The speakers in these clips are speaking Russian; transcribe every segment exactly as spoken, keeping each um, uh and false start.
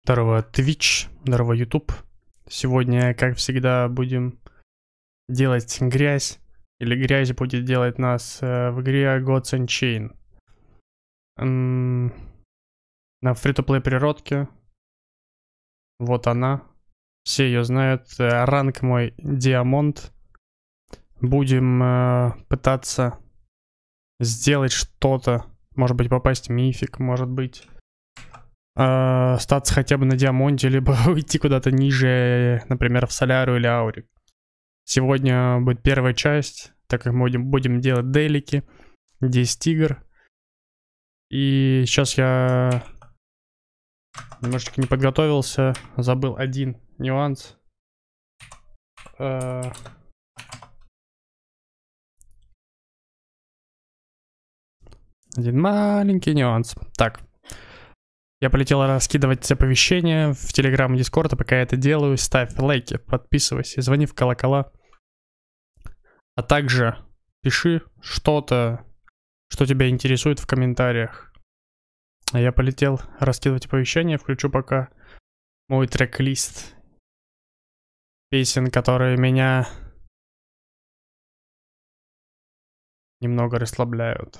Здорово, Twitch, здорово, YouTube. Сегодня, как всегда, будем делать грязь. Или грязь будет делать нас э, в игре Gods Unchained. М, На фри-то-плей природке. Вот она. Все ее знают. Э, Ранг мой Диамонт. Будем э, пытаться сделать что-то. Может быть, попасть в мифик, может быть... Uh, остаться хотя бы на Диамонте, либо уйти куда-то ниже, например, в Соляру или Аурик. Сегодня будет первая часть, так как мы будем, будем делать делики, десять игр. И сейчас я немножечко не подготовился, забыл один нюанс. Uh... Один маленький нюанс. Так. Я полетел раскидывать оповещения в Telegram и Discord, а пока я это делаю, ставь лайки, подписывайся, звони в колокола. А также пиши что-то, что тебя интересует в комментариях. А я полетел раскидывать оповещения, включу пока мой трек-лист песен, которые меня немного расслабляют.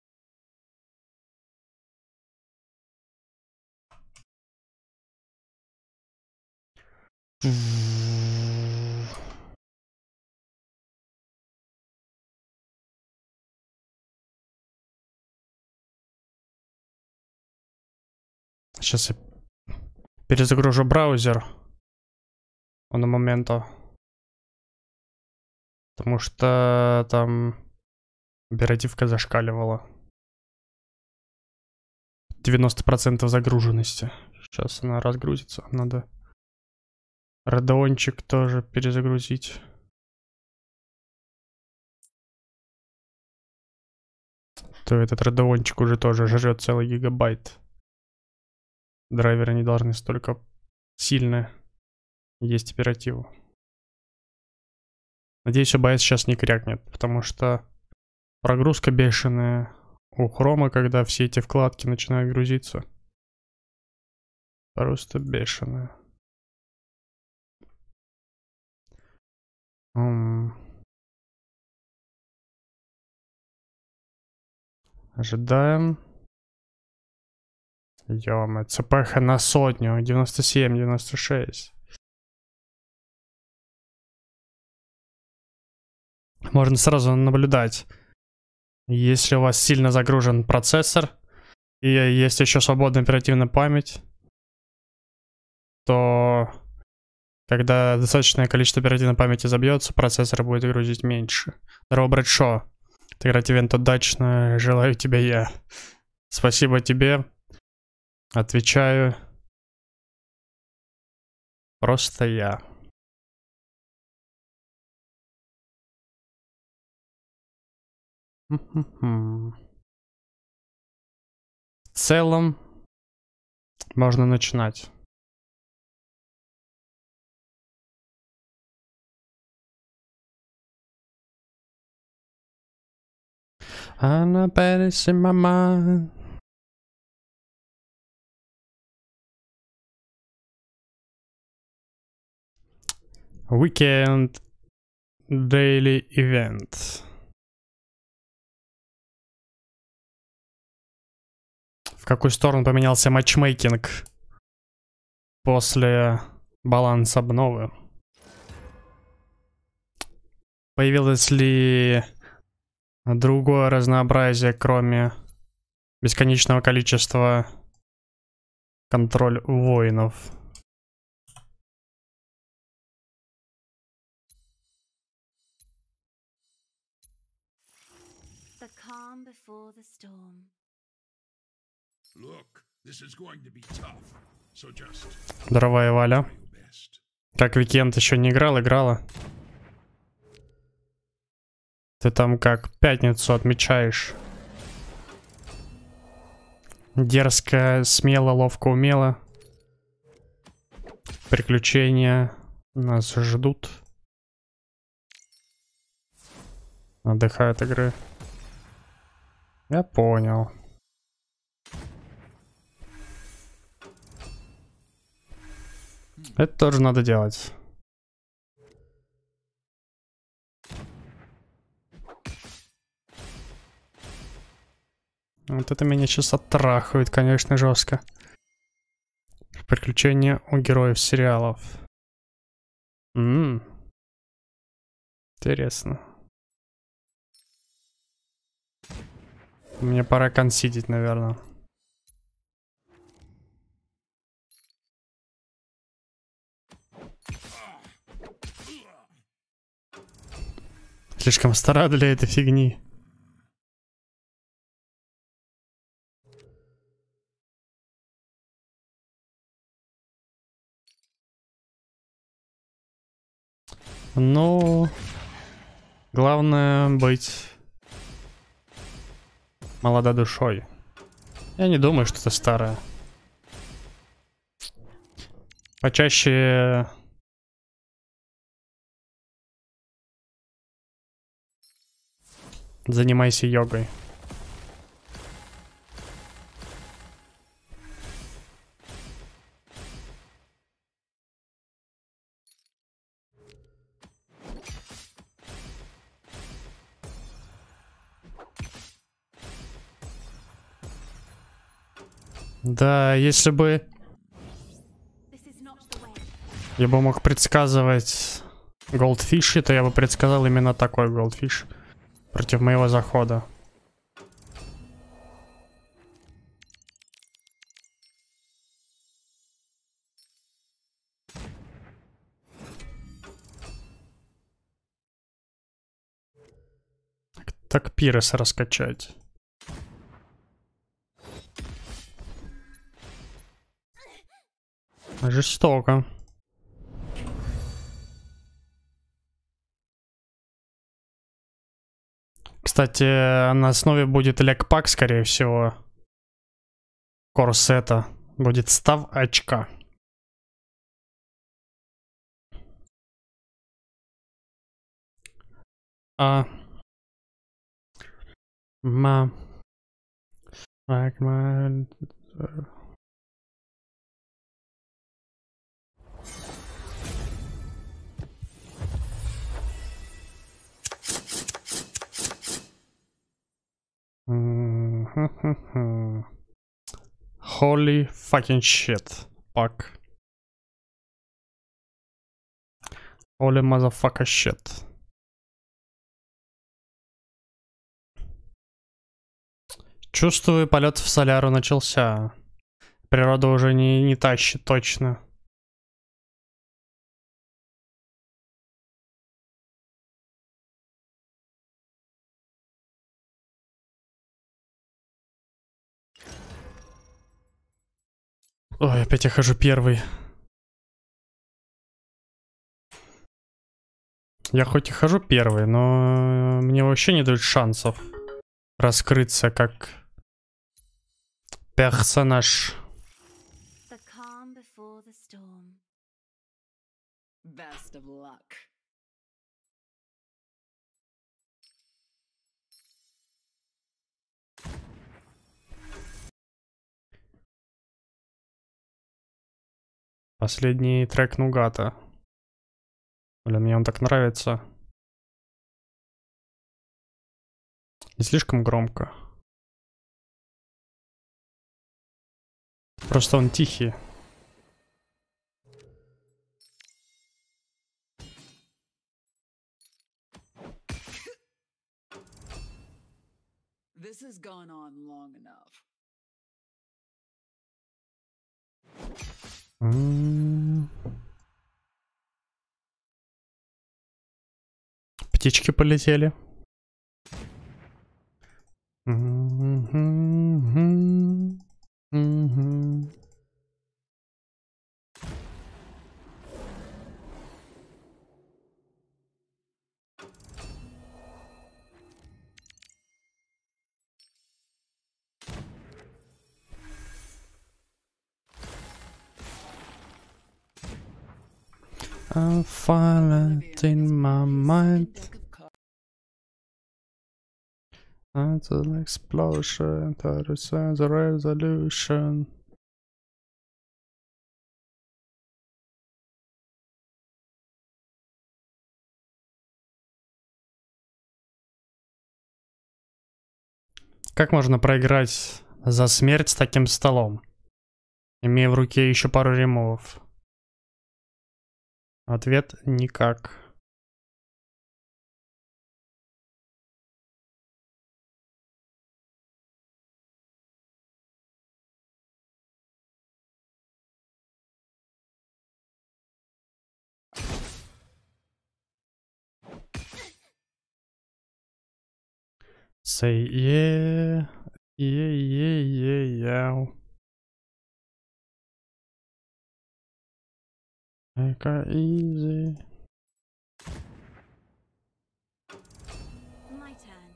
Сейчас я перезагружу браузер на моменту, потому что там оперативка зашкаливала. девяносто процентов загруженности. Сейчас она разгрузится. Надо Родеончик тоже перезагрузить. То этот Родеончик уже тоже жрет целый гигабайт. Драйверы не должны столько сильно есть оперативу. Надеюсь, о бэ эс сейчас не крякнет, потому что прогрузка бешеная у хрома, когда все эти вкладки начинают грузиться. Просто бешеная. М. Ожидаем. Ё-моё, цпх на сотню, девяносто семь, девяносто шесть. Можно сразу наблюдать, если у вас сильно загружен процессор и есть еще свободная оперативная память, то когда достаточное количество оперативной памяти забьется, процессор будет грузить меньше. Здорово, Брэдшо. Отыграть ивент удачно, желаю тебе я. Спасибо тебе. Отвечаю. Просто я. В целом, можно начинать. Она пересе мама. Weekend Daily Event. В какую сторону поменялся матчмейкинг после баланса обновы? Появилось ли другое разнообразие, кроме бесконечного количества контроль воинов? Здоровая Валя. Как Викенд еще не играл, играла. Ты там как пятницу отмечаешь? Дерзко, смело, ловко, умело. Приключения нас ждут. Отдыхают игры. Я понял. Это тоже надо делать. Вот это меня сейчас оттрахивает, конечно, жестко. Приключения у героев сериалов. Ммм. Интересно. Мне пора консидить, наверное. Слишком стара для этой фигни. Ну, главное быть молода душой. Я не думаю, что это старая. Почаще занимайся йогой. Да, если бы я бы мог предсказывать голдфиши, то я бы предсказал именно такой голдфиш против моего захода. Так пироса раскачать. Жестоко. Кстати, на основе будет легпак, скорее всего. Корсета. Будет став очка. А. Ма. Так, ма. Holy fucking shit. Пак. Holy motherfucker shit. Чувствую, полет в соляру начался. Природа уже не, не тащит, точно. Ой, опять я хожу первый. Я хоть и хожу первый, но мне вообще не дают шансов раскрыться как персонаж. Best of luck. Последний трек Нугата. Блин, мне он так нравится. Не слишком громко. Просто он тихий. This has gone on long enough. М-м-м. Птички полетели. М-м-м-м-м. М-м-м. I'm violent in my mind. That's an explosion. That is the resolution. Как можно проиграть за смерть с таким столом, имея в руке еще пару ремовов? Ответ — никак. Say yeah, yeah, yeah, yeah, yeah. Make it easy. My turn.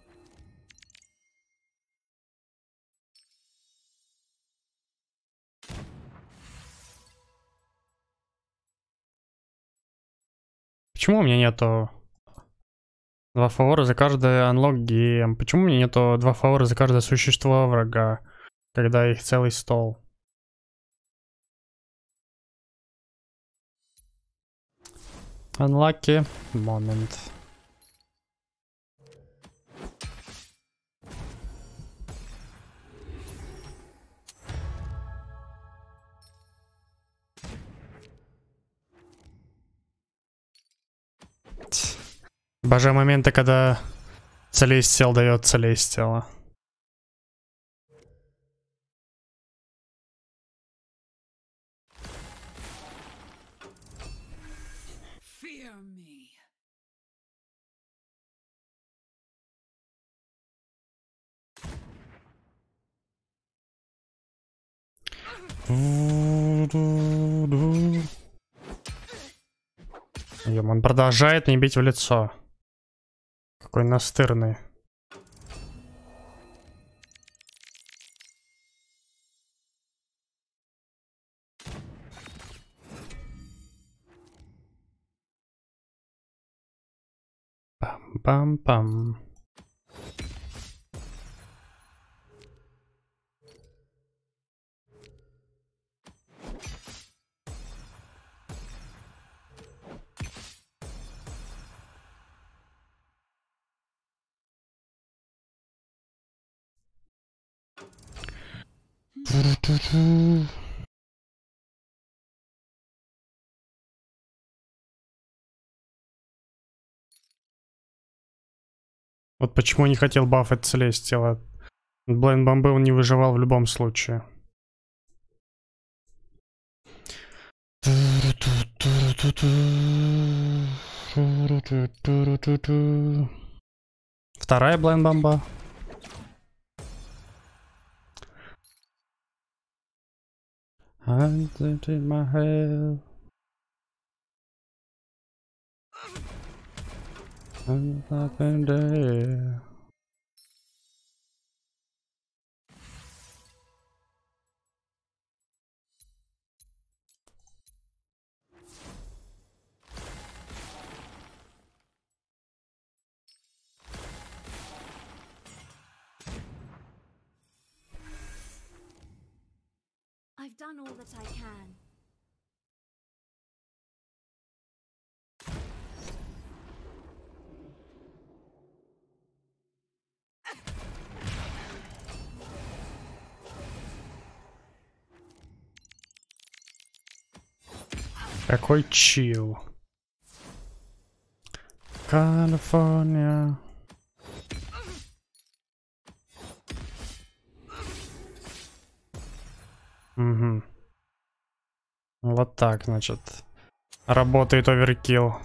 Почему у меня нету два фавора за каждый unlock гейм? Почему у меня нету два фавора за каждое существо врага, когда их целый стол? Unlucky moment. Обожаю моменты, когда Целестиал дает Целестиала. Fear me. Ем, он продолжает не бить в лицо. Какой настырный. Пам-пам-пам. Вот почему не хотел бафать Целестиала. Блайн Бомбы он не выживал в любом случае. Вторая Блайн Бомба. Hands into my head. And nothing there. I've done all that I can. Какой чил. Калифорния. Угу. Вот так, значит. Работает оверкилл.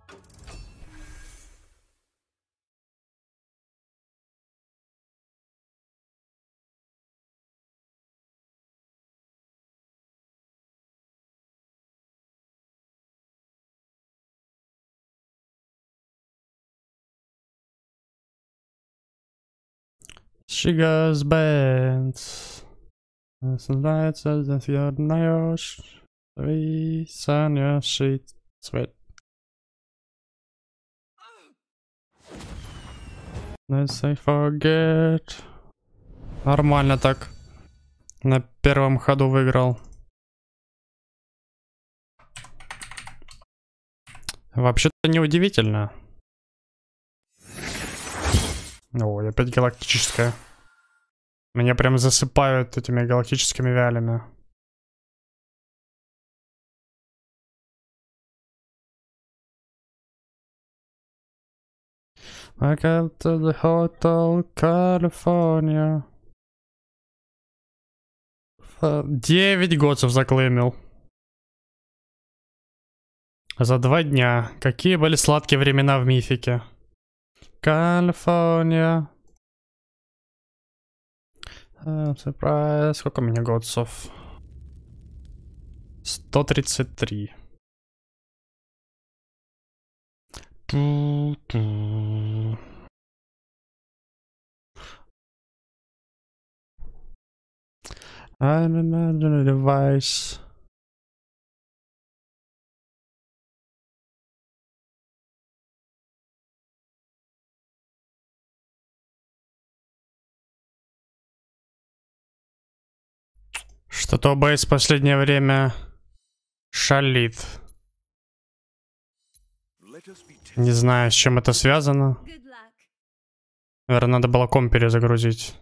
She goes bands. Lights as if you're nails. Three on your sheet. Sweat. Let's say forget. Нормально так. На первом ходу выиграл. Вообще-то неудивительно. Ой, опять галактическая. Меня прям засыпают этими галактическими вялями. I got to the hotel California. Девять годцев заклеймил. За два дня. Какие были сладкие времена в мифике. Калифорния. Surprise. Сколько у меня годцев? сто тридцать три. Ту-ту. Another device. Что-то о бэ эс в последнее время шалит. Не знаю, с чем это связано. Наверное, надо было комп перезагрузить.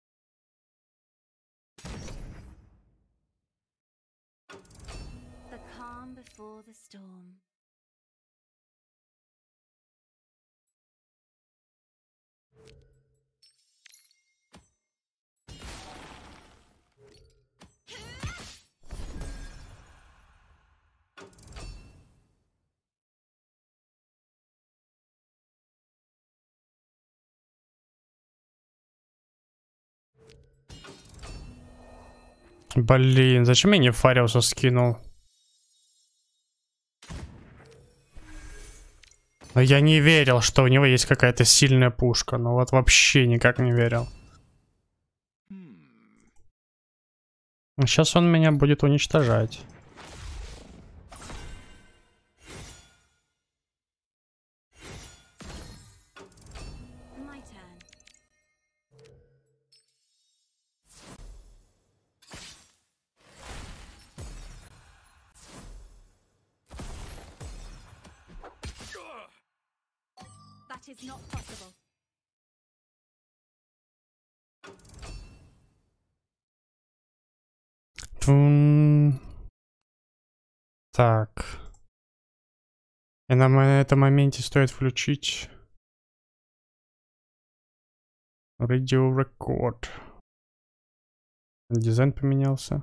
Блин, зачем я не Фариуса скинул? Но я не верил, что у него есть какая-то сильная пушка. Ну вот вообще никак не верил. Сейчас он меня будет уничтожать. Is not possible. Тун. Так. И нам на этом моменте стоит включить Radio Record. Дизайн поменялся.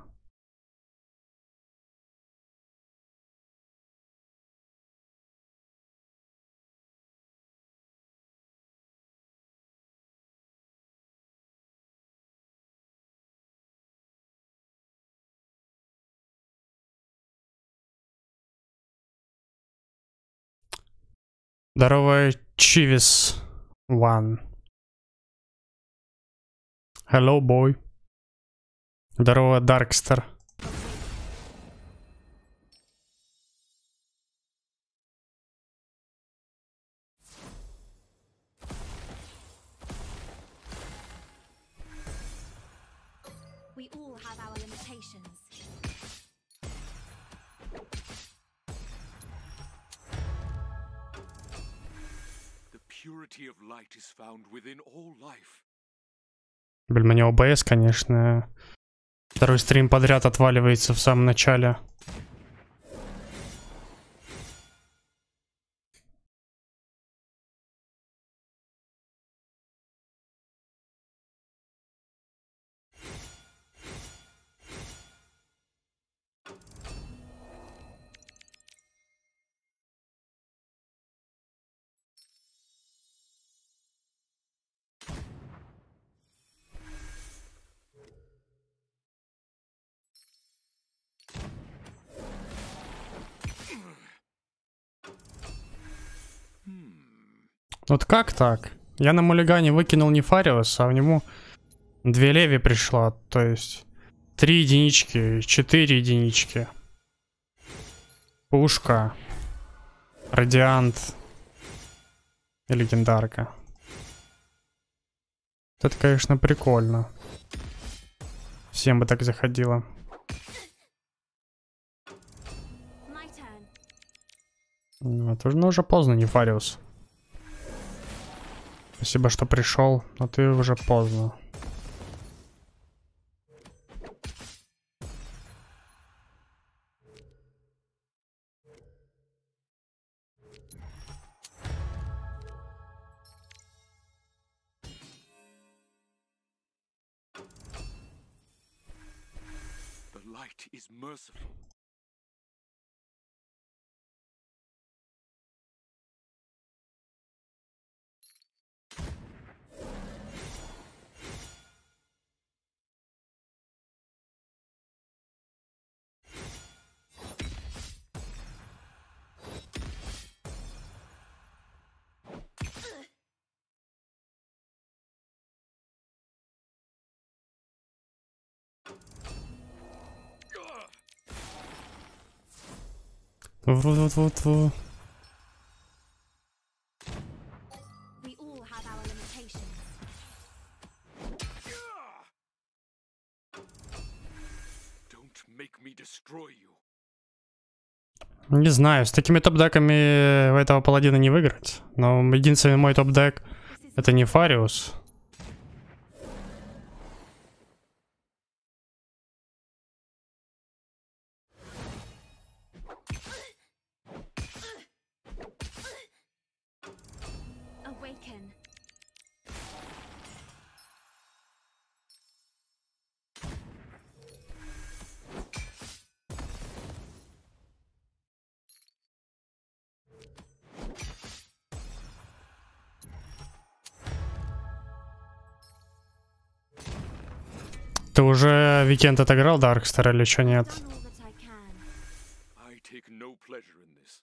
Здорово, Чивис One. Hello, boy. Здорово, Даркстер. We all have our limitations. Блин, у него бэ эс, конечно. Второй стрим подряд отваливается в самом начале. Вот как так? Я на муллигане выкинул не Фариуса, а в нему две леви пришло. То есть три единички, четыре единички. Пушка. Радиант. И легендарка. Это, конечно, прикольно. Всем бы так заходило. Это уже, ну, уже поздно, не Фариус. Спасибо, что пришел, но ты уже поздно. light is merciful. Ву-ву-ву-ву. We all have our limitations. Don't make me destroy you. Не знаю, с такими топ-деками этого паладина не выиграть. Но единственный мой топ-дек This is это не Фариус. awaken. Ты уже Weekend отыграл Даркстер или что нет? Done all that I can. I take no pleasure in this.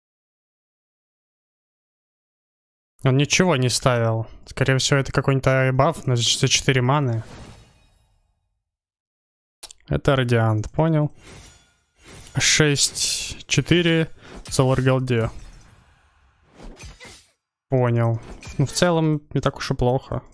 Он ничего не ставил. Скорее всего, это какой-нибудь баф на за четыре маны. Это Радиант, понял. шесть четыре Solar Голде. Понял. Ну, в целом, не так уж и плохо.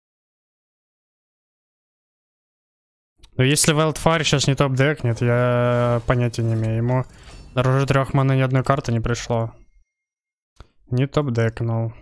Но если Wildfire сейчас не топ-дек, нет, я понятия не имею. Ему дороже трех маны ни одной карты не пришло. Не топ-дек, но...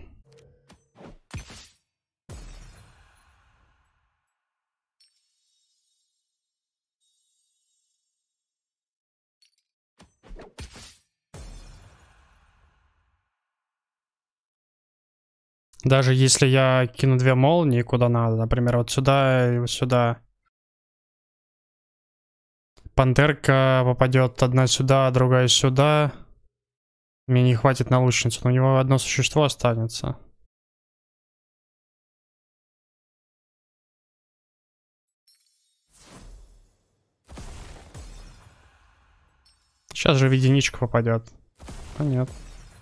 Даже если я кину две молнии куда надо, например, вот сюда и вот сюда. Пантерка попадет одна сюда, другая сюда. Мне не хватит на лучницу, но у него одно существо останется. Сейчас же в единичку попадет. А нет.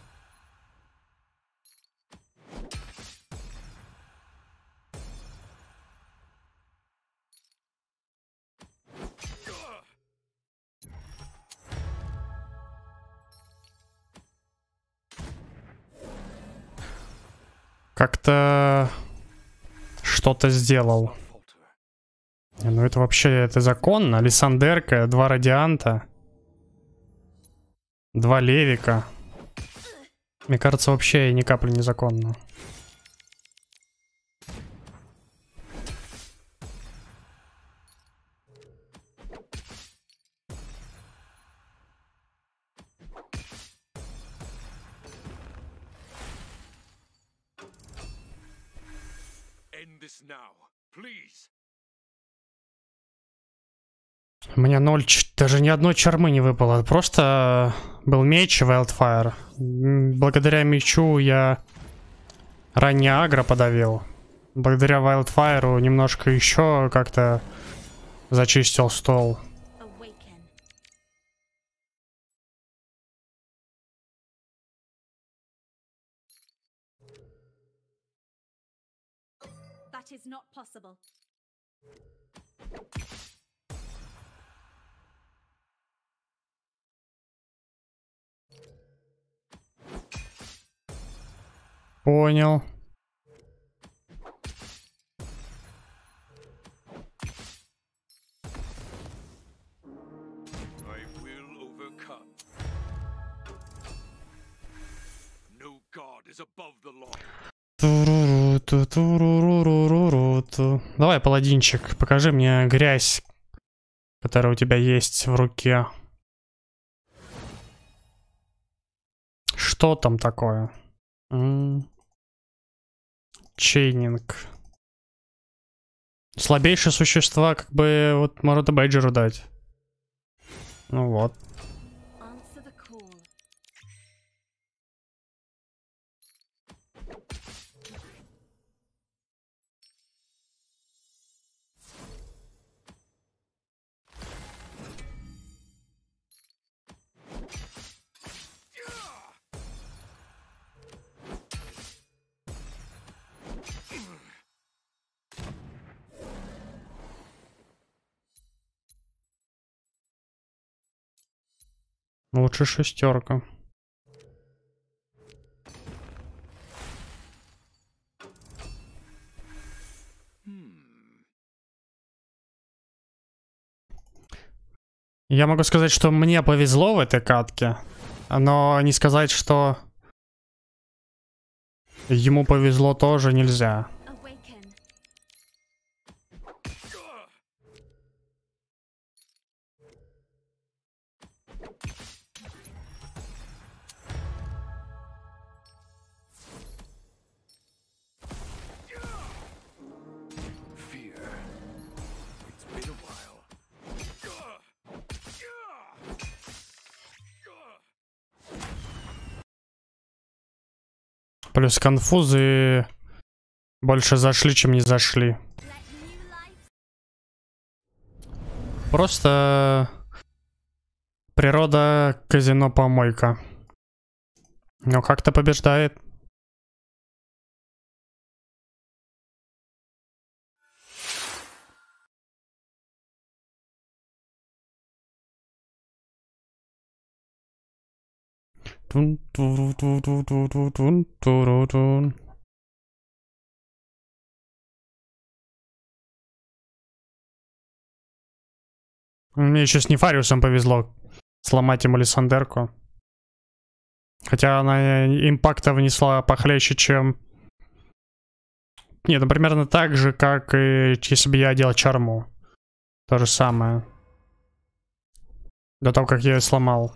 Как-то что-то сделал. Falter. Не, ну это вообще, это законно. Лиссандерка, два Радианта. Два Левика. Мне кажется, вообще ни капли не законно. End this now, please. У меня ноль, ч- даже ни одной чармы не выпало. Просто был меч и Wildfire. М, Благодаря мечу я ранее агро подавил. Благодаря Wildfire немножко еще как-то зачистил стол. Awaken. That is not possible. Понял. I will overcome. No god is above the law. Туруруту, туруруруруруту. Давай, паладинчик, покажи мне грязь, которая у тебя есть в руке. Что там такое? М. Чейнинг. Слабейшие существа, как бы, вот, можно Бейджеру дать. Ну вот. Answer the call. Лучше шестерка. Я могу сказать, что мне повезло в этой катке, но не сказать, что ему повезло тоже нельзя. Awaken. Fear. It's been a while. Плюс конфузы больше зашли, чем не зашли. Let new life. Просто природа казино помойка. Но как-то побеждает. Тун, туру, туру, туру, тун, туру, тун. Мне еще с Нефариусом повезло сломать ему Лиссандерку. Хотя она импакта внесла похлеще, чем... Нет, ну примерно так же, как и если бы я одел чарму. То же самое. До того, как я ее сломал.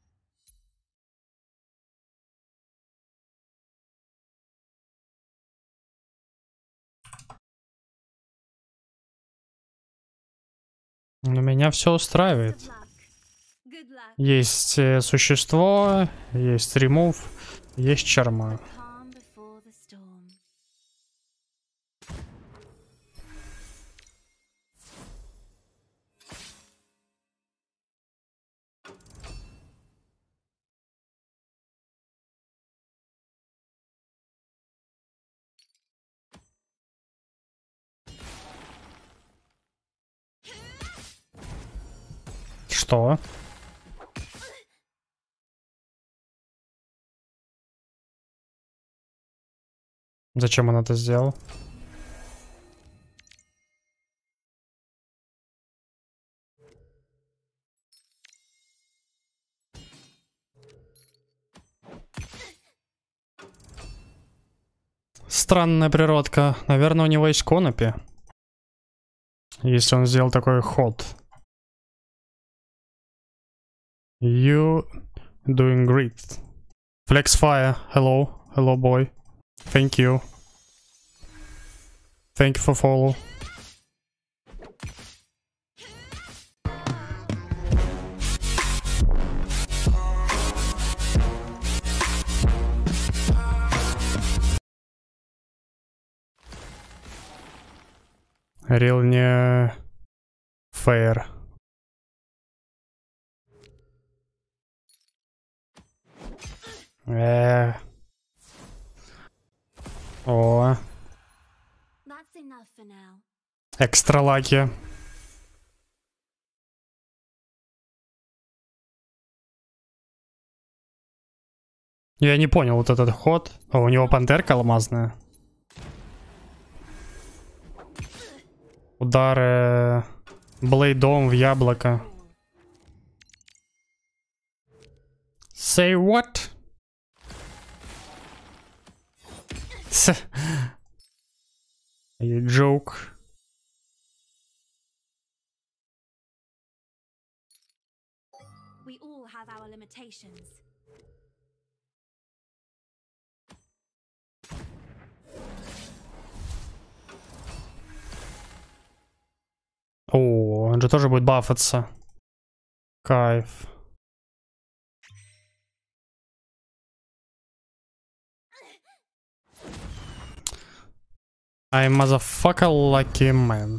Но меня все устраивает. Best of luck. Good luck. Есть э, существо, есть ремув, есть чарма. Calm before the storm. Что? Зачем он это сделал? Странная природка. Наверное, у него есть конопи. Если он сделал такой ход. You doing great. Flex fire. Hello. Hello, boy. Thank you. Thank you for follow. Real не fair. Э. О, That's enough for now. экстра лаки. Я не понял вот этот ход. О, у него пантерка алмазная. Удары блейдом в яблоко. Say what? You joke. We all have our limitations. О, он же тоже будет бафаться. Кайф. I motherfucker lucky man.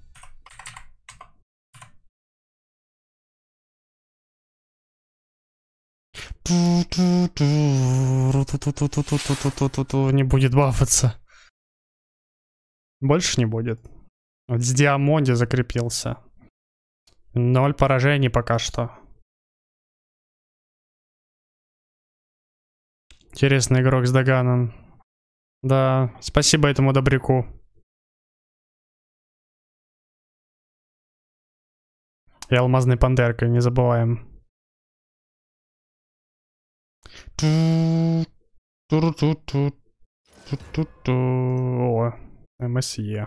Не будет бафаться. Больше не будет. Вот с Диамонди закрепился. Ноль поражений пока что. Интересный игрок с Даганом. Да, спасибо этому добряку. И алмазной пандеркой, не забываем. О, МСЕ.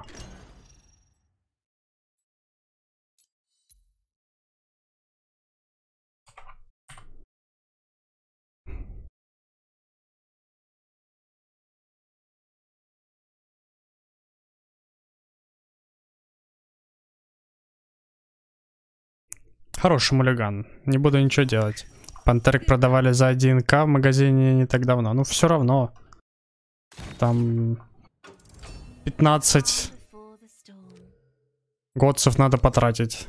Хороший мулиган. Не буду ничего делать. Пантерик продавали за один ка в магазине не так давно. Ну, все равно. Там пятнадцать годцев надо потратить.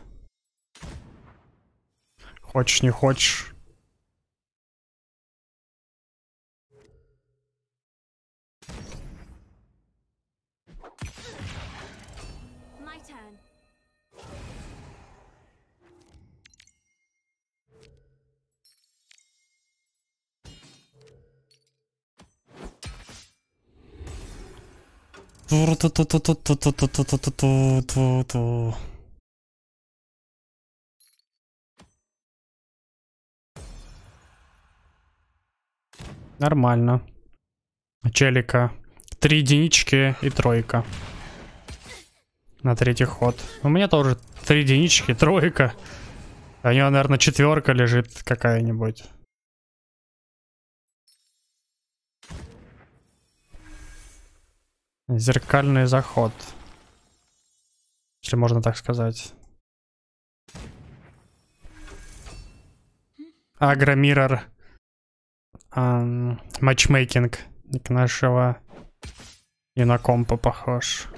Хочешь, не хочешь. Нормально. Челика. Три единички и тройка. На третий ход. У меня тоже три единички, тройка. А у него, наверное, четверка лежит какая-нибудь. Зеркальный заход. Если можно так сказать. Агромиррор. Матчмейкинг. Ник нашего инокомпа похож.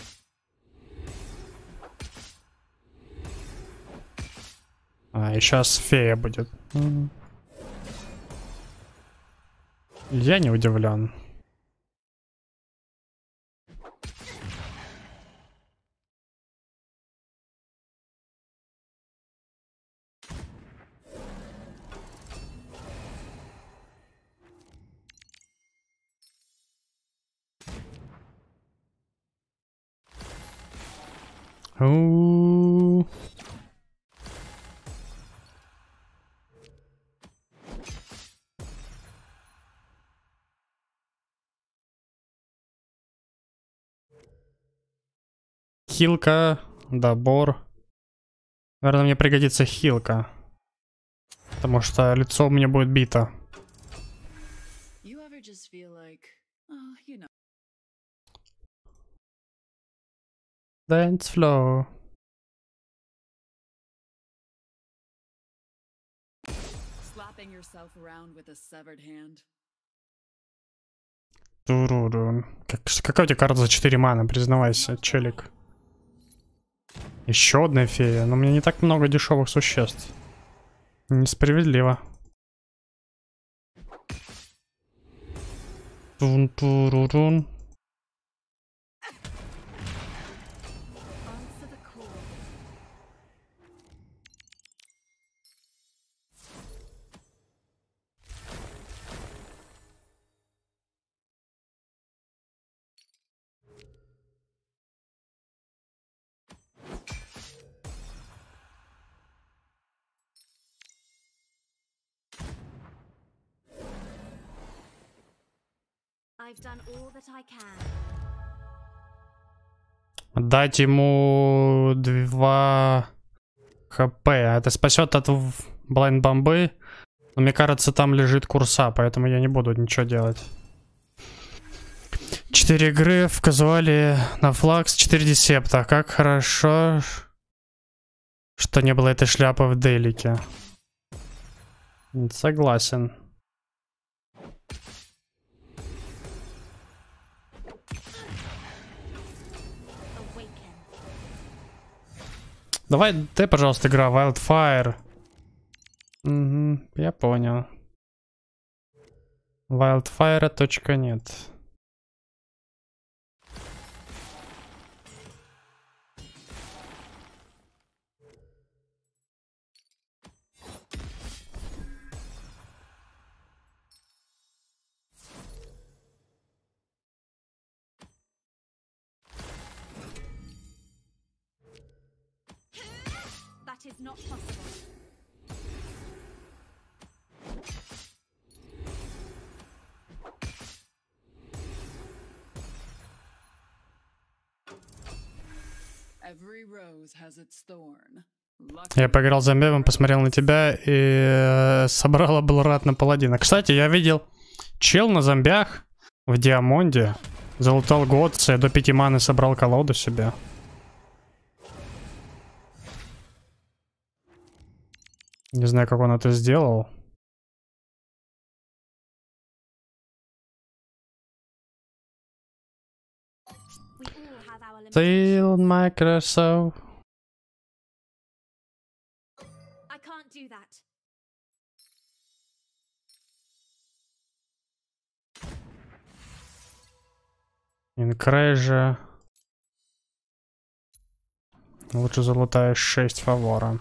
А, и сейчас фея будет. Я не удивлен. У-у-у. Хилка, добор. Наверное, мне пригодится хилка. Потому что лицо у меня будет бито. Dance floor. Slapping yourself around with a severed hand. Турурун. Как, какая у тебя карта за четыре мана, признавайся, челик. Еще одна фея, но у меня не так много дешевых существ. Несправедливо. Тун-турурун. I've done all that I can. Дать ему два хп. Это спасет от блайнд бомбы. Но мне кажется, там лежит курса, поэтому я не буду ничего делать. четыре игры в казуале на флакс, четыре десепта. Как хорошо, что не было этой шляпы в делике. Согласен. Awaken. Давай, ты, пожалуйста, игра Wildfire. Угу, я понял. Wildfire точка нет. That is not possible. Every rose has its thorn. Я поиграл с зомбевым, посмотрел на тебя и э, собрал Аблрат на паладина. Кстати, я видел чел на зомбях в Диамонде. Залутал Готца, до пяти маны собрал колоду себе. Не знаю, как он это сделал. We all have our limitations. Still Microsoft. I can't do that. Инкрейжа. Лучше залутаешь шесть фавора.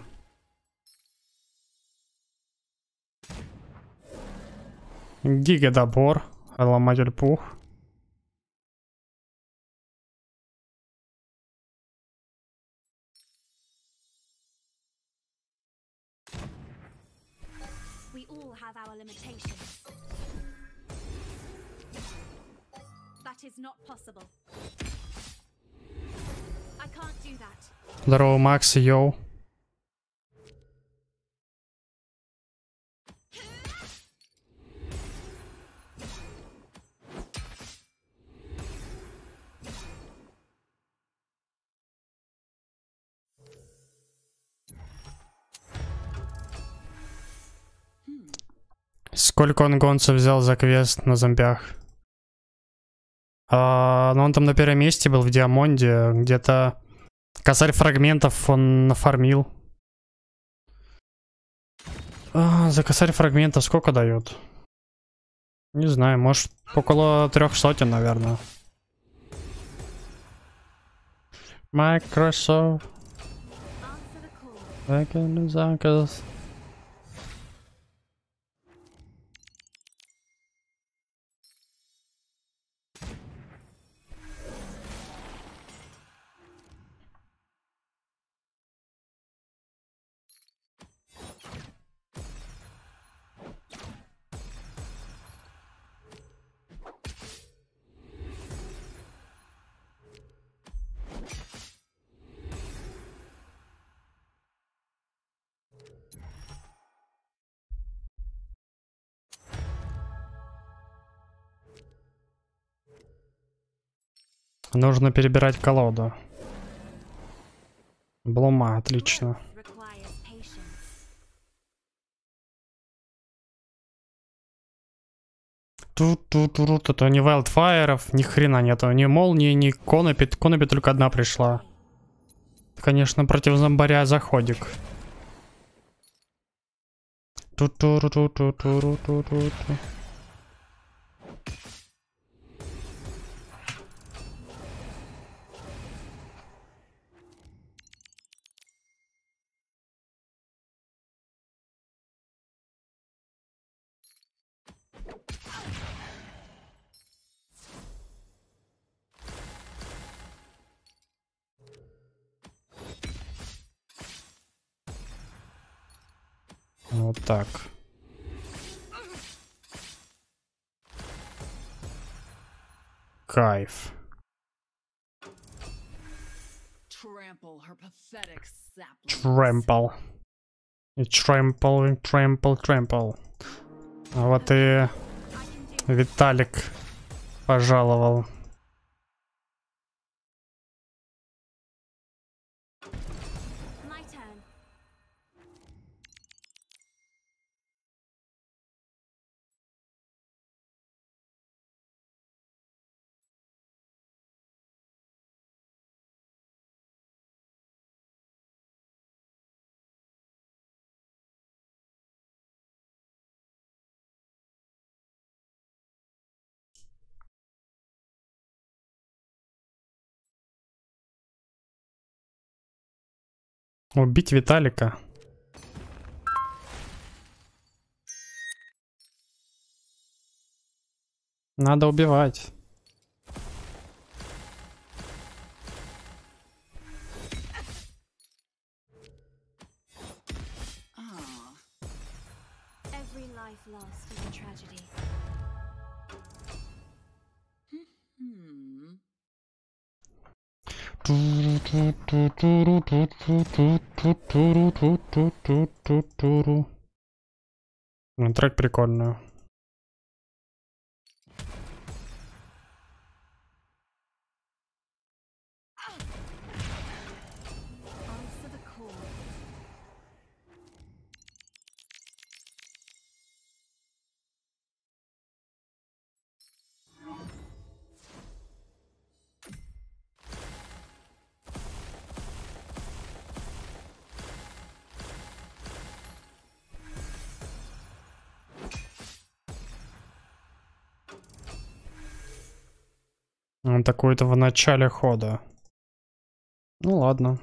Гигадобор. Ломатель пух. We all have our limitations. That is not possible. I can't do that. Здорово, Макс, йоу. Сколько он гонцев взял за квест на зомбях? А, ну он там на первом месте был в Диамонде. Где-то косарь фрагментов он нафармил. А, за косарь фрагментов сколько дают? Не знаю, может около трех сотен, наверное. Microsoft. Answer the call. Back in the Zankers. Нужно перебирать колоду. Блума, отлично. Growth requires patience. Тут-тут-тут, это ни Wildfire'ов, ни хрена нету, ни молнии, ни Конопи. Конопи только одна пришла. Конечно, против зомбаря заходик. Тут-тут-тут-тут-тут-тут. Вот так. Кайф. Trample her pathetic saplings. Тремпл. И тремпл, и тремпл, тремпл. А вот и I can do Виталик пожаловал. my turn. Убить Виталика. Надо убивать. Ah. Every life lost is a tragedy. Hmm. Ну, трек прикольный. Answer the call. Он такой-то в начале хода. Ну ладно.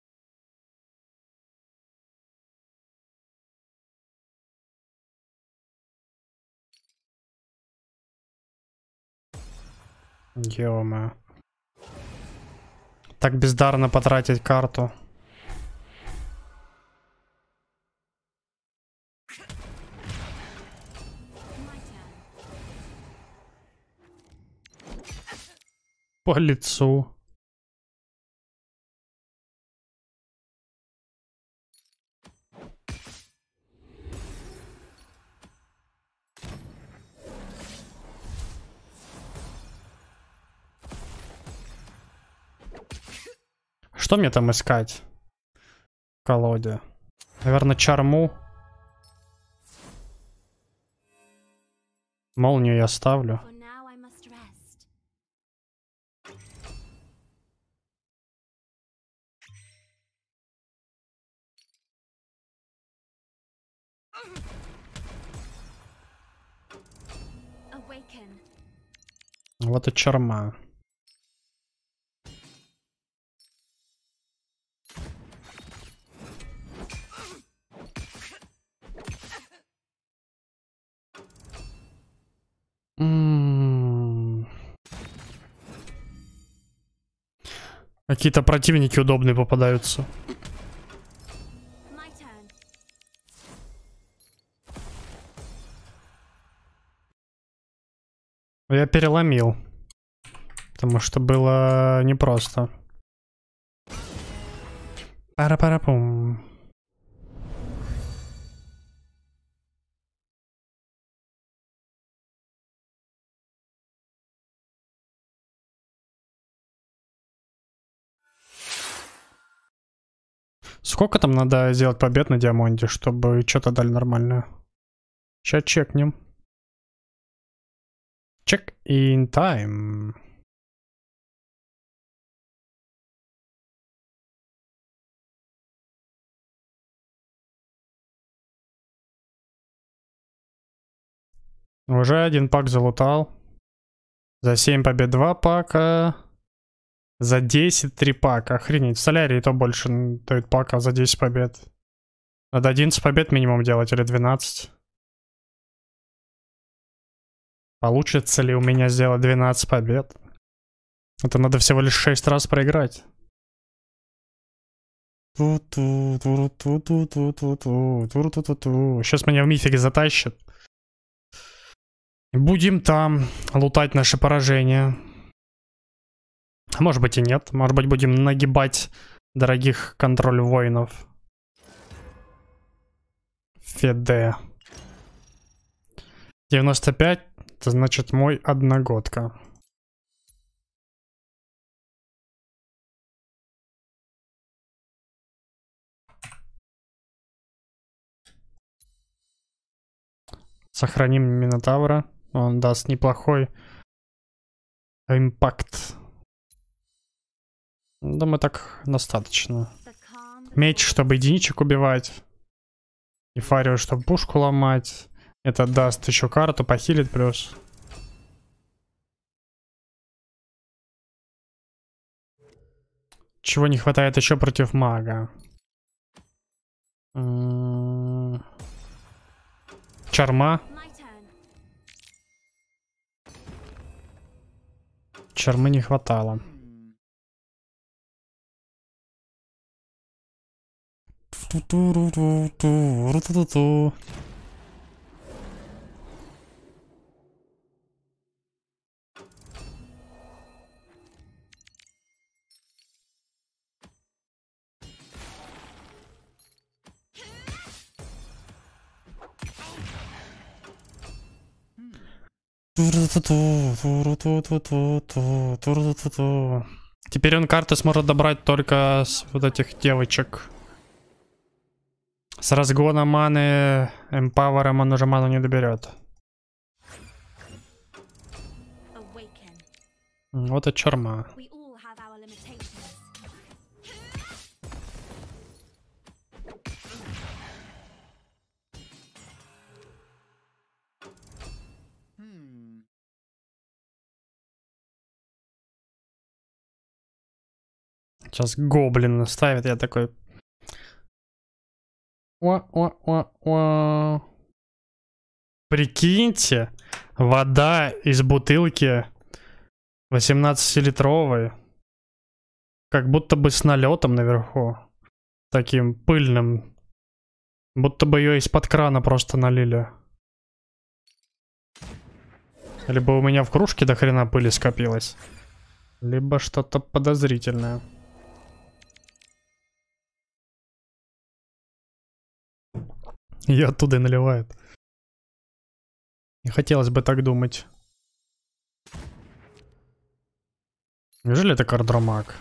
Ё-моё. Так бездарно потратить карту. My turn. По лицу. Что мне там искать в колоде? Наверное, чарму. Молнию я ставлю. For now I must rest. Awaken. Вот и чарма. М. Какие-то противники удобные попадаются. My turn. Я переломил. Потому что было непросто. Пара-пара-пум. Сколько там надо сделать побед на Диамонде, чтобы что-то дали нормальное? Сейчас чекнем. Check in time. Уже один пак залутал. За семь побед два пака. За десять три пака. Охренеть. В солярии то больше дают пака за десять побед. Надо одиннадцать побед минимум делать или двенадцать. Получится ли у меня сделать двенадцать побед? Это надо всего лишь шесть раз проиграть. Сейчас меня в мифике затащат. Будем там лутать наши поражения. Может быть и нет. Может быть будем нагибать дорогих контроль воинов. Феде. девяносто пять. Это значит мой одногодка. Сохраним Минотавра. Он даст неплохой импакт. Думаю, так достаточно. The calm. Меч, чтобы единичек убивать. И Фарио, чтобы пушку ломать. Это даст еще карту, похилит плюс. Чего не хватает еще против мага? М, Чарма. My turn. Чармы не хватало. Ту-ту-ру-ру-ту-ру-ту-ту-ту. Туру-ту-ту, туру-ту-ту-ту-ту, туру-ту-ту. Теперь он карты сможет добрать только с вот этих девочек. С разгона маны, эмпавером он уже ману не доберет. Awaken. Вот и чарма. We all have our limitations. Сейчас гоблин ставит, я такой... Уа-уа-уа-уа. Прикиньте, вода из бутылки восемнадцатилитровой. Как будто бы с налетом наверху. Таким пыльным. Будто бы ее из-под крана просто налили. Либо у меня в кружке до хрена пыли скопилось. Либо что-то подозрительное. Ее оттуда и наливают. Не хотелось бы так думать. Неужели это кардромаг?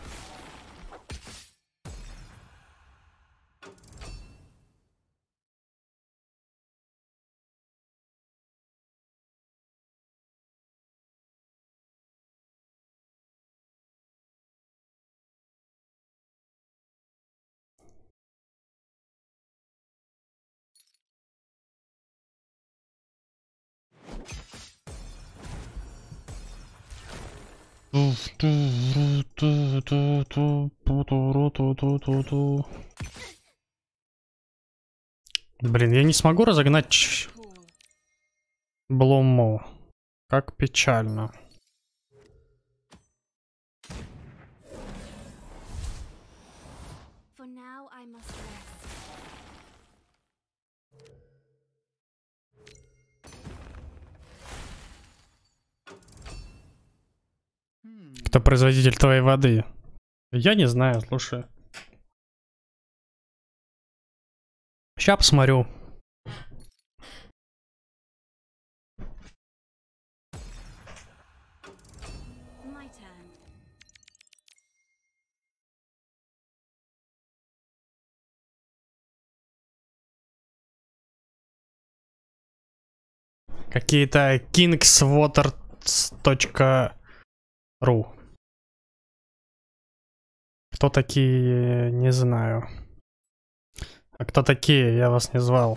Блин, я не смогу разогнать ч- Cool. Блуму. Как печально. For now, I must rest. Кто производитель твоей воды? Я не знаю, слушай. Ща посмотрю. My turn. Какие-то kingswaters точка ру. Кто такие, не знаю. А кто такие, я вас не звал.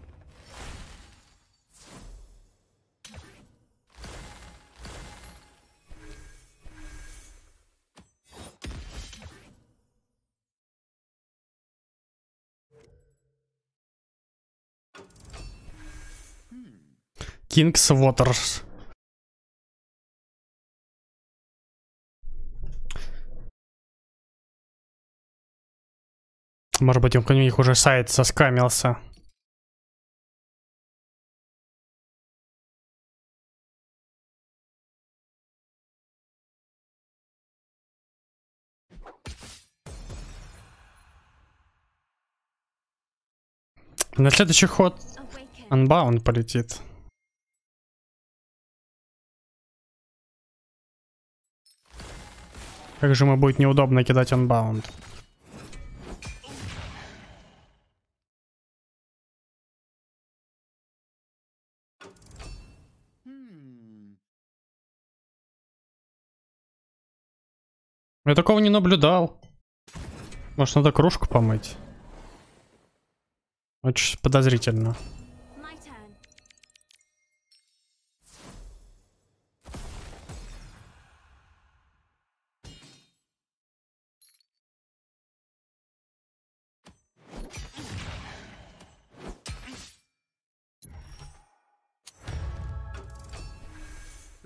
Kingswaters. Может быть, у них уже сайт соскамился. На следующий ход Awaken. Unbound полетит. Как же ему будет неудобно кидать Unbound. Я такого не наблюдал. Может, надо кружку помыть? Очень подозрительно. My turn.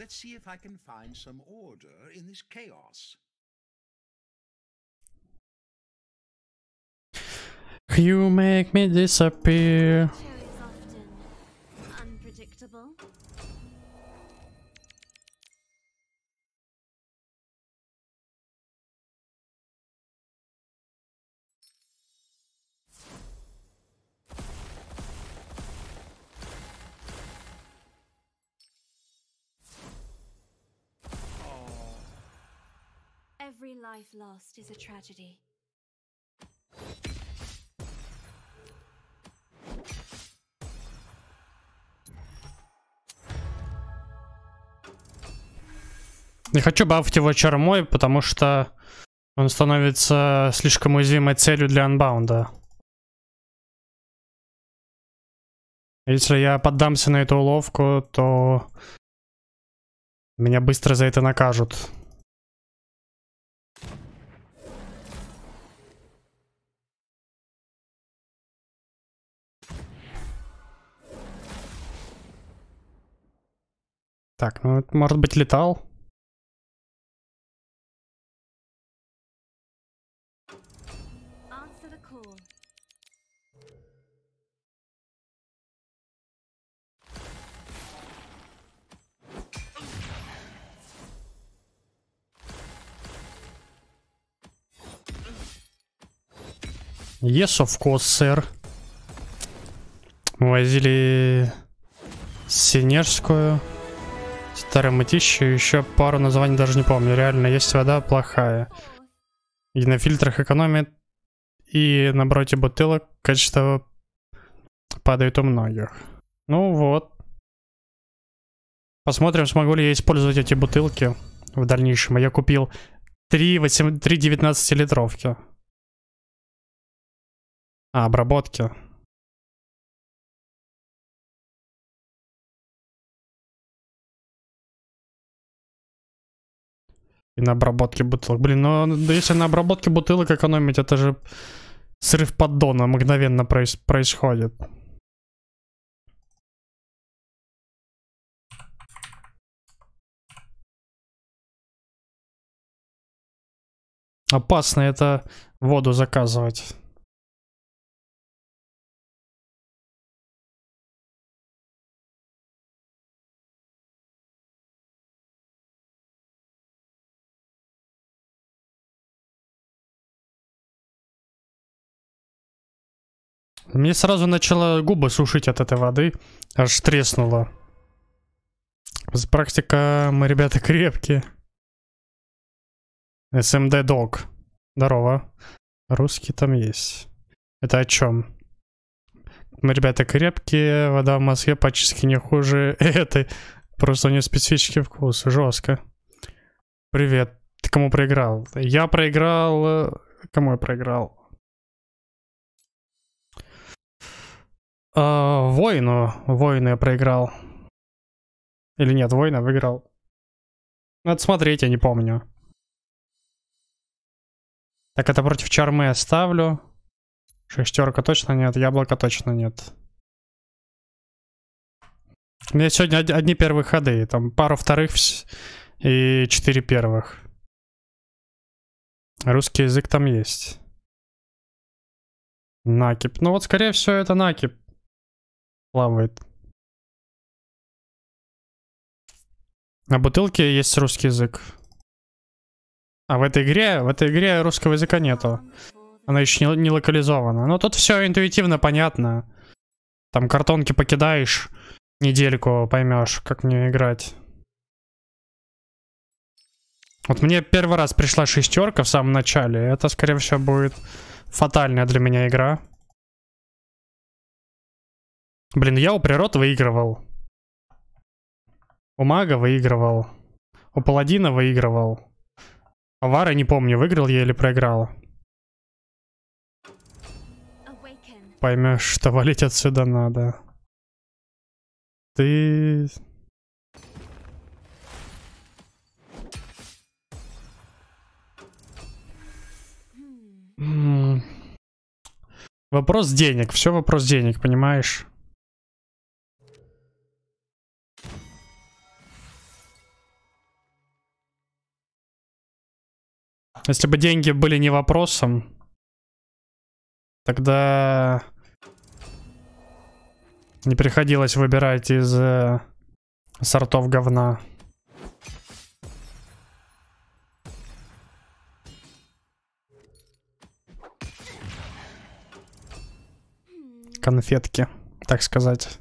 Let's see if I can find some order in this chaos. You make me disappear. Nature is often unpredictable. Every life lost is a tragedy. Не хочу бафать его чармой, потому что он становится слишком уязвимой целью для анбаунда. Если я поддамся на эту уловку, то меня быстро за это накажут. Так, ну это может быть летал. Answer the call. Yes, of course, sir. Мы возили Синежскую, Старомытищу, еще пару названий даже не помню. Реально, есть вода плохая. И на фильтрах экономит, и на броте бутылок качество падает у многих. Ну вот. Посмотрим, смогу ли я использовать эти бутылки в дальнейшем. Я купил три девятнадцатилитровки. А, обработки. И на обработке бутылок. Блин, ну да если на обработке бутылок экономить, это же срыв поддона мгновенно проис происходит. Опасно это воду заказывать. Мне сразу начало губы сушить от этой воды. Аж треснуло. Практика, мы, ребята, крепкие. эс эм ди Dog. Здорово. Русский там есть. Это о чем? Мы, ребята, крепкие. Вода в Москве почти не хуже этой. Просто у нее специфический вкус. Жестко. Привет. Ты кому проиграл? Я проиграл... Кому я проиграл? Uh, воину. Воину я проиграл. Или нет, воина выиграл. Надо смотреть, я не помню. Так, это против чармы я ставлю. Шестерка точно нет, яблоко точно нет. У меня сегодня одни первые ходы. Там пару вторых и четыре первых. Русский язык там есть. Накип. Ну вот, скорее всего, это накип. Плавает. На бутылке есть русский язык. А в этой игре, в этой игре русского языка нету. Она еще не, не локализована. Но тут все интуитивно понятно. Там картонки покидаешь, недельку поймешь, как мне играть. Вот мне первый раз пришла шестерка в самом начале. Это, скорее всего, будет фатальная для меня игра. Блин, я у природ выигрывал. У мага выигрывал. У паладина выигрывал. У Вары не помню, выиграл я или проиграл. Поймешь, что валить отсюда надо. Ты... М-м. Вопрос денег. Все вопрос денег, понимаешь? Если бы деньги были не вопросом, тогда не приходилось выбирать из э, сортов говна. Конфетки, так сказать.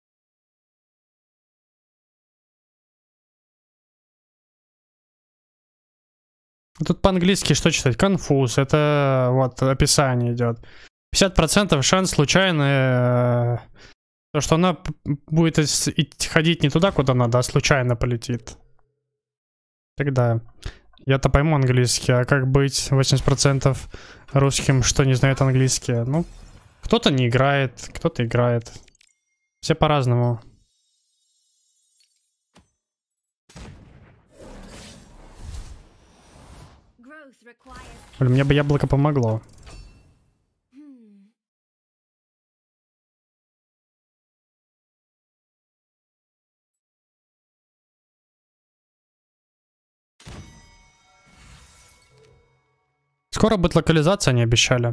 Тут по-английски что читать? Конфуз. Это вот описание идет. пятьдесят процентов шанс случайно, то, что она будет ходить не туда, куда надо, а случайно полетит. Тогда я-то пойму английский, а как быть восемьдесят процентов русским, что не знает английский? Ну, кто-то не играет, кто-то играет. Все по-разному. Блин, мне бы яблоко помогло. Скоро будет локализация, они обещали.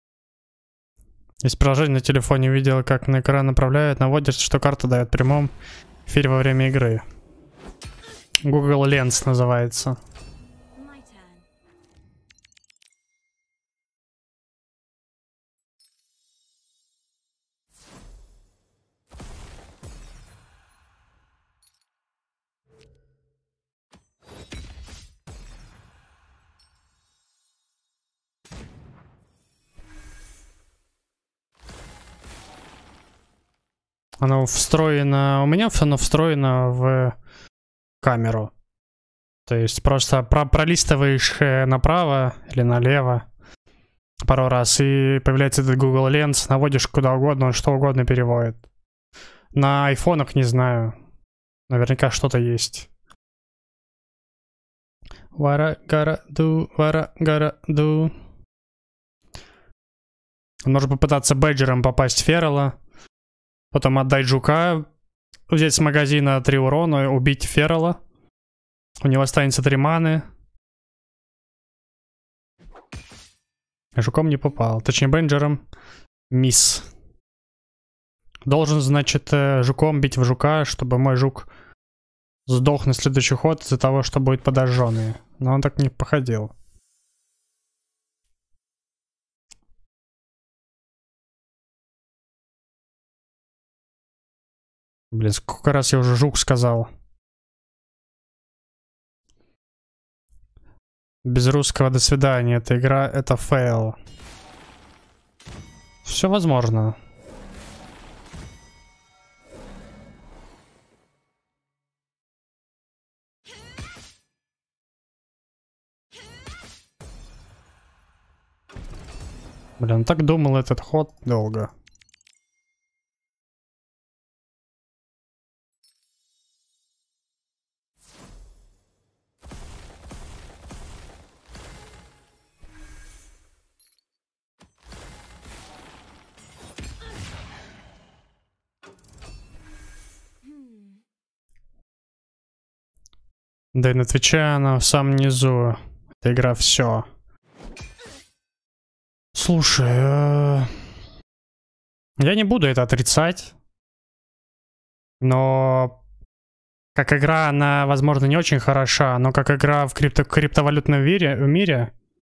Из приложения на телефоне видел, как на экран направляют, наводишь, что карта дает в прямом эфире во время игры. Google Lens называется. Оно встроено, у меня оно встроено в камеру. То есть просто про пролистываешь направо или налево пару раз, и появляется этот Google Lens, наводишь куда угодно, он что угодно переводит. На айфонах не знаю. Наверняка что-то есть. Вара гара ду, вара гара ду. Можно попытаться бэджером попасть в Феррелла. Потом отдать жука, взять с магазина три урона, убить Феррелла. У него останется три маны. Жуком не попал. Точнее, бенджером. Мисс. Должен, значит, жуком бить в жука, чтобы мой жук сдох на следующий ход из-за того, что будет подожженный. Но он так не походил. Блин, сколько раз я уже жук сказал. Без русского до свидания. Эта игра, это фейл. Все возможно. Блин, так думал этот ход долго. Да и на Твиче она в самом низу. Эта игра все. Слушай, э... я не буду это отрицать. Но как игра она, возможно, не очень хороша. Но как игра в крипто криптовалютном мире, в мире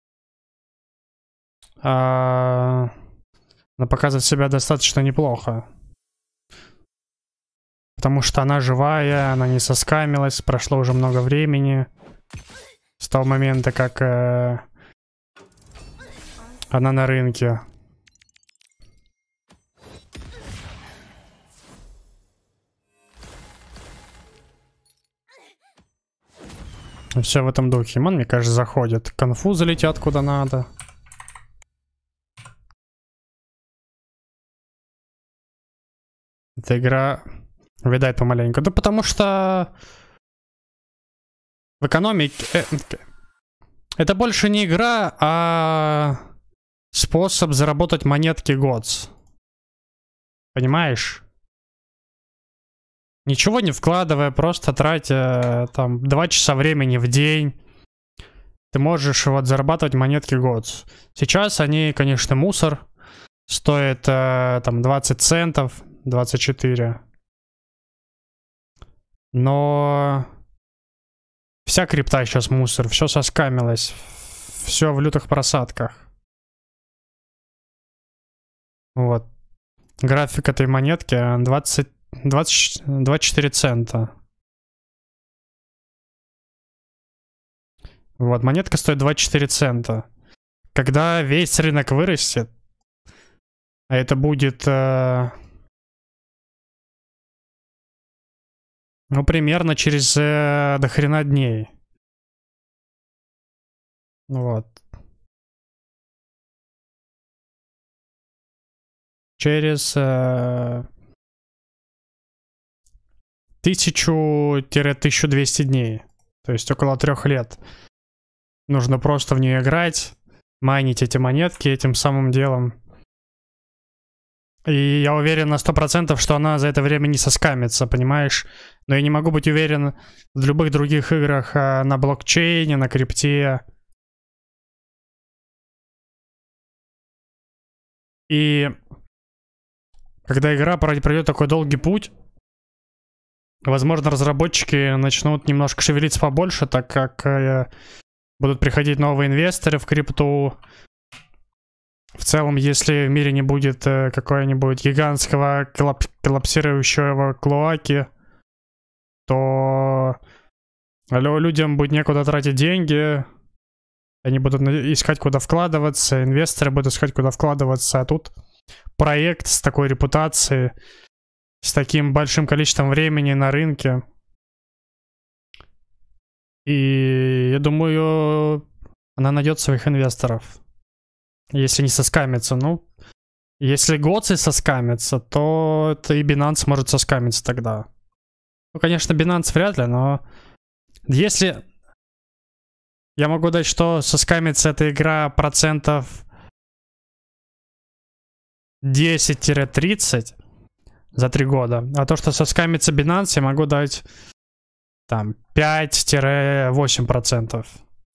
э... она показывает себя достаточно неплохо. Потому что она живая, она не соскамилась, прошло уже много времени. С того момента, как э, она на рынке. Все в этом духе. Ман, мне кажется, заходит. Конфузы летят куда надо. Эта игра... Видать помаленьку. Да потому что в экономике... Это больше не игра, а способ заработать монетки годс. Понимаешь? Ничего не вкладывая, просто тратя там два часа времени в день. ты можешь вот зарабатывать монетки годс. Сейчас они, конечно, мусор. Стоят э, там двадцать центов, двадцать четыре. Но вся крипта сейчас мусор, все соскамилось. Все в лютых просадках. Вот. График этой монетки двадцать, двадцать, двадцать четыре цента. Вот, монетка стоит двадцать четыре цента. Когда весь рынок вырастет, а это будет, э, ну, примерно через э, до хрена дней. Вот. Через э, тысячу-тысячу двести дней. То есть около трех лет. Нужно просто в нее играть, майнить эти монетки этим самым делом. И я уверен на сто процентов, что она за это время не соскамится, понимаешь? Но я не могу быть уверен в любых других играх а, на блокчейне, на крипте. И когда игра пройдет такой долгий путь, возможно, разработчики начнут немножко шевелиться побольше, так как э, будут приходить новые инвесторы в крипту. В целом, если в мире не будет э, какого-нибудь гигантского коллап коллапсирующего клоаки, то людям будет некуда тратить деньги. Они будут искать, куда вкладываться, инвесторы будут искать, куда вкладываться. А тут проект с такой репутацией, с таким большим количеством времени на рынке. И я думаю, она найдет своих инвесторов. Если не соскамится, ну... Если Гоци соскамится, то это и Binance может соскамиться тогда. Ну, конечно, Binance вряд ли, но... Если... Я могу дать, что соскамится эта игра процентов десять-тридцать за три года. А то, что соскамится Binance, я могу дать там пять-восемь процентов.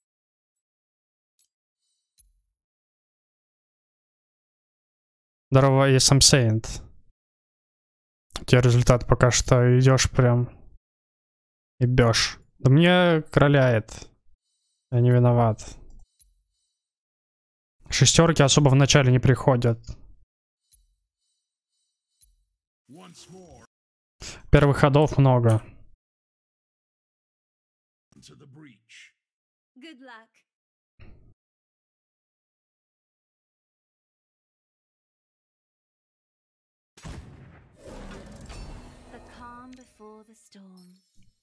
Здорово, я сам Saint. У тебя результат пока что идешь прям и бешь. Да мне короляет. Я не виноват. Шестерки особо в начале не приходят. Первых ходов много. Good luck. The calm before the storm.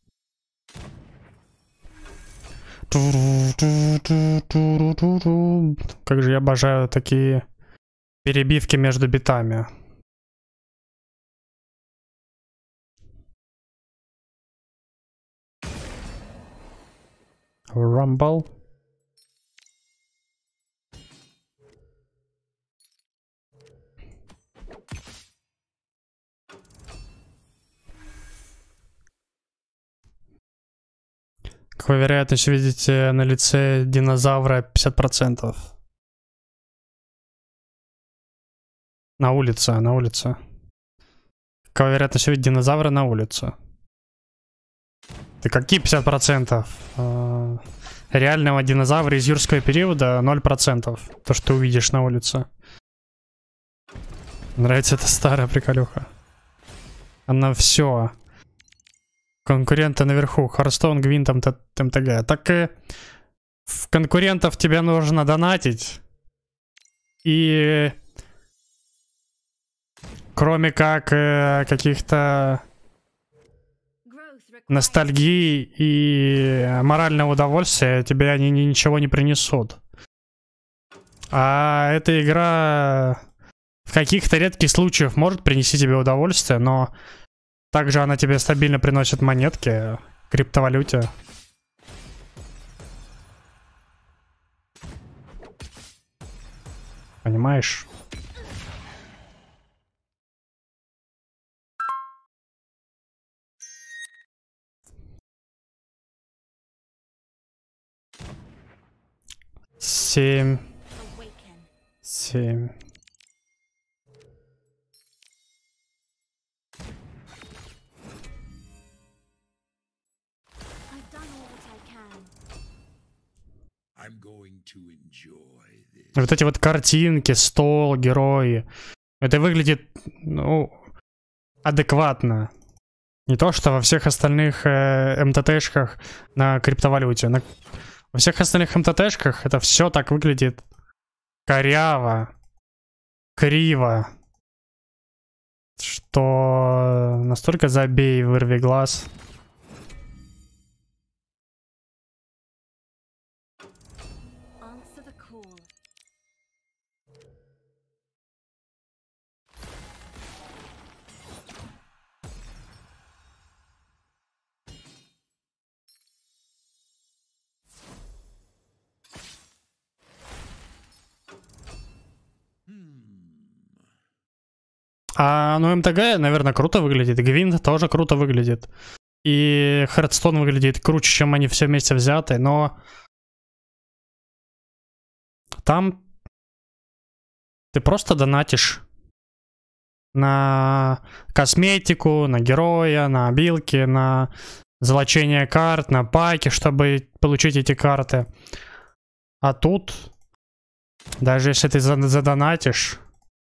Как же я обожаю такие перебивки между битами. Rumble. Какую вероятность видите на лице динозавра? пятьдесят процентов. На улице, на улице. Какая вероятность видеть динозавра на улице? Ты какие пятьдесят процентов? А, реального динозавра из юрского периода ноль процентов. То, что ты увидишь на улице. Нравится эта старая приколюха. Она все. Конкуренты наверху. Харстоун, Гвинт, МТГ. Так и в конкурентов тебе нужно донатить. И кроме как э, каких-то ностальгии и морального удовольствия, тебе они ничего не принесут. А эта игра в каких-то редких случаях может принести тебе удовольствие, но также она тебе стабильно приносит монетки в криптовалюте. Понимаешь? семь. Awaken. Семь. I've done all that I can. I'm going to enjoy this. Вот эти вот картинки, стол, герои. Это выглядит, ну, адекватно. Не то, что во всех остальных э, МТТшках на криптовалюте. На... Во всех остальных МТТшках это все так выглядит коряво, криво, что настолько забей, вырви глаз. Answer the call. А, ну, МТГ, наверное, круто выглядит. Гвинт тоже круто выглядит. И Хардстоун выглядит круче, чем они все вместе взяты, но... Там ты просто донатишь на косметику, на героя, на обилки, на золочение карт, на паки, чтобы получить эти карты. А тут, даже если ты задонатишь...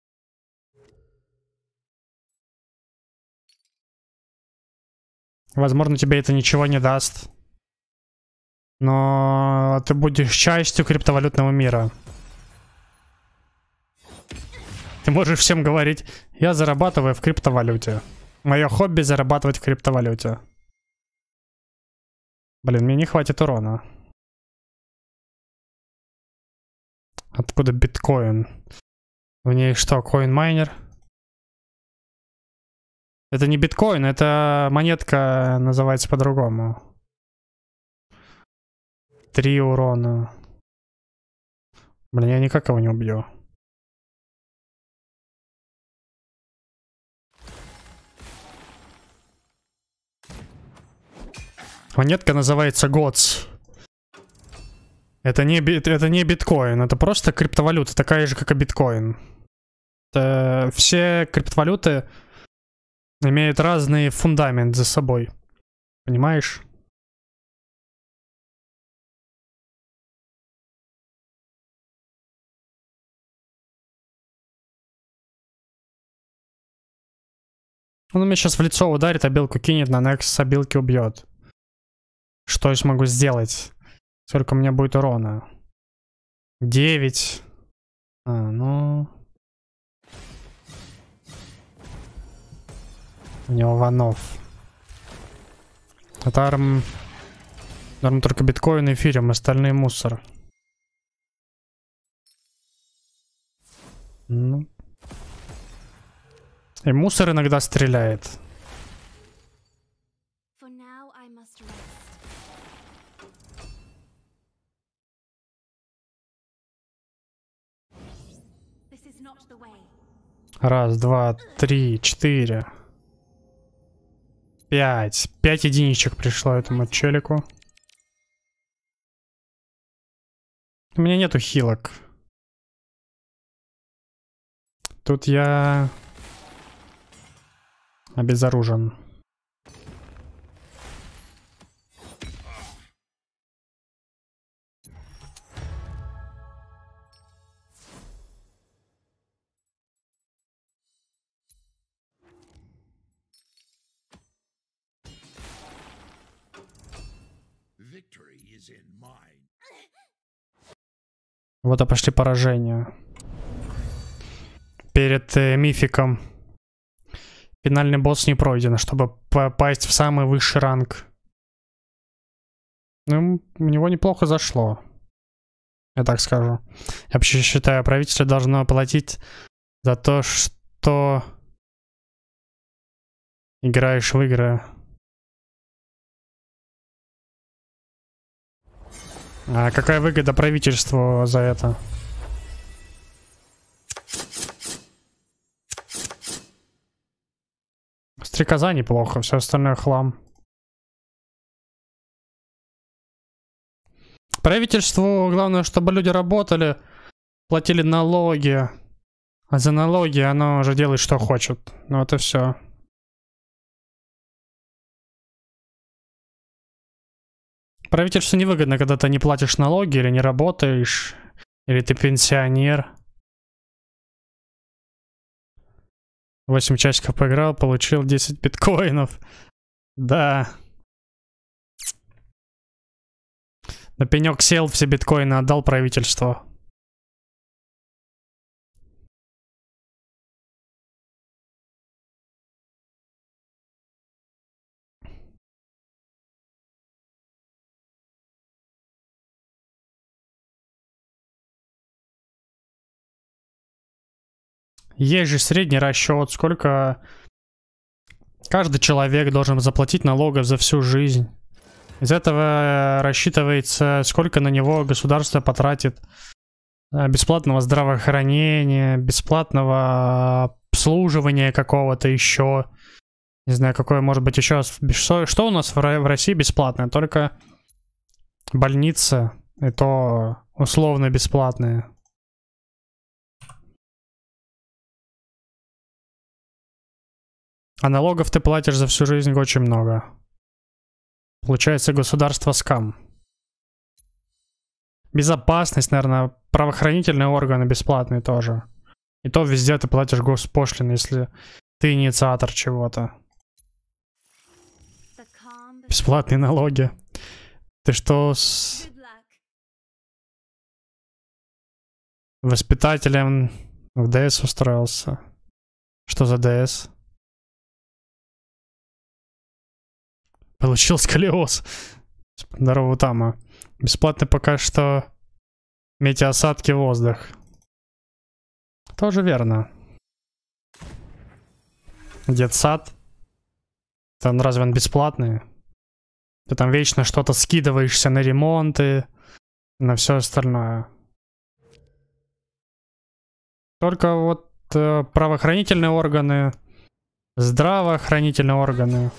Возможно, тебе это ничего не даст. Но ты будешь частью криптовалютного мира. Ты можешь всем говорить: я зарабатываю в криптовалюте. Мое хобби — зарабатывать в криптовалюте. Блин, мне не хватит урона. Откуда биткоин? В ней что, коин-майнер? Это не биткоин, это монетка, называется по-другому. Три урона. Блин, я никак его не убью. Монетка называется God's. Это не, это не биткоин, это просто криптовалюта, такая же, как и биткоин. Это все криптовалюты имеют разный фундамент за собой. Понимаешь? Он меня сейчас в лицо ударит, а белку кинет, на некс обилки убьет. Что я смогу сделать? Сколько у меня будет урона? девять. А, ну... У него ванов. Это арм... Арм только биткоин и эфириум, остальные мусор. Ну... И мусор иногда стреляет. For now, I must rest. This is not the way. Раз, два, три, четыре. Пять. Пять единичек пришло этому челику. У меня нету хилок. Тут я... обезоружен. Victory is in mine. Вот и пошли поражения. Перед э, мификом. Финальный босс не пройден, чтобы попасть в самый высший ранг. Ну, у него неплохо зашло. Я так скажу. Я вообще считаю, правительство должно платить за то, что играешь в игры. А какая выгода правительству за это? Стрекоза неплохо, все остальное хлам. Правительству главное, чтобы люди работали, платили налоги. А за налоги оно уже делает, что хочет. Ну вот и все. Правительству невыгодно, когда ты не платишь налоги или не работаешь, или ты пенсионер. восемь часиков поиграл, получил десять биткоинов. Да. На пенек сел, все биткоины отдал правительству. Есть же средний расчет, сколько каждый человек должен заплатить налогов за всю жизнь. Из этого рассчитывается, сколько на него государство потратит бесплатного здравоохранения, бесплатного обслуживания какого-то еще. Не знаю, какое может быть еще. Что, что у нас в России бесплатное? Только больница, и то условно бесплатные. А налогов ты платишь за всю жизнь очень много. Получается, государство скам. Безопасность, наверное, правоохранительные органы бесплатные тоже. И то везде ты платишь госпошлины, если ты инициатор чего-то. Бесплатные налоги. Ты что, с воспитателем в ДС устроился? Что за ДС? Получил сколиоз. Здорово, Тама. Бесплатно пока что метеосадки в воздух. Тоже верно. Детсад. Там разве он бесплатный? Ты там вечно что-то скидываешься на ремонты, на все остальное. Только вот э, правоохранительные органы, здравоохранительные органы.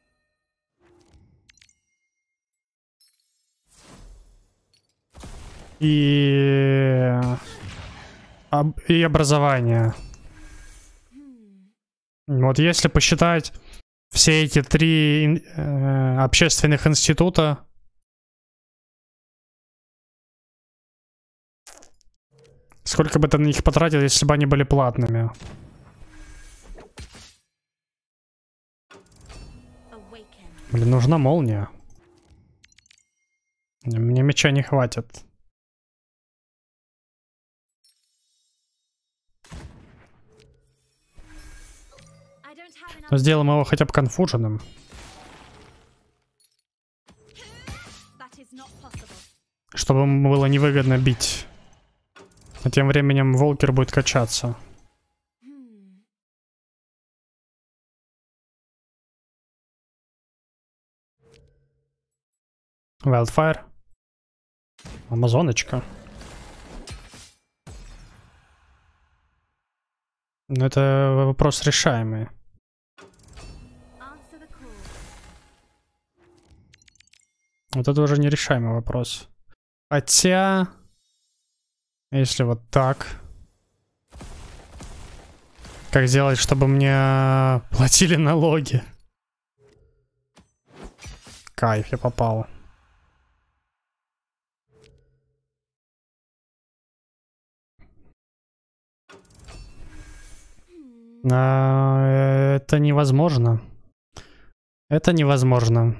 И, и образование. Вот если посчитать все эти три э, общественных института, сколько бы ты на них потратил, если бы они были платными? Блин, нужна молния. Мне меча не хватит. Но сделаем его хотя бы конфуженным. Чтобы ему было невыгодно бить. А тем временем Волкер будет качаться. Wildfire. Амазоночка. Но это вопрос решаемый. Вот это уже нерешаемый вопрос. Хотя, если вот так, как сделать, чтобы мне платили налоги? Кайф, я попал. А, это невозможно. Это невозможно.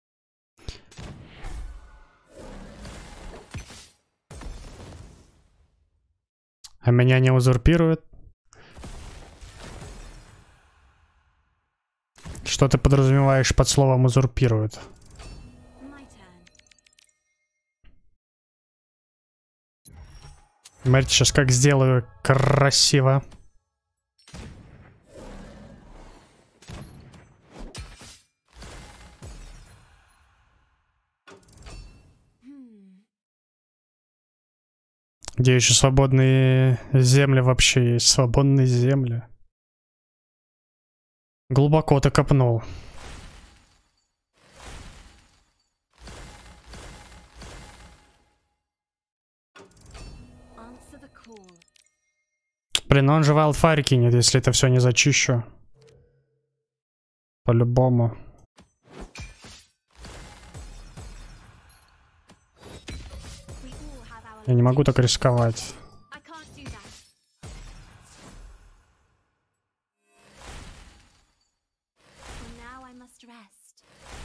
А меня не узурпирует? Что ты подразумеваешь под словом узурпирует? Смотрите, сейчас как сделаю красиво. Где еще свободные земли вообще есть? Свободные земли. Глубоко ты копнул. Блин, ну он же Wildfire кинет, если это все не зачищу. По-любому. We all have our Я не могу так limitations. рисковать. I can't do that. For now I must rest.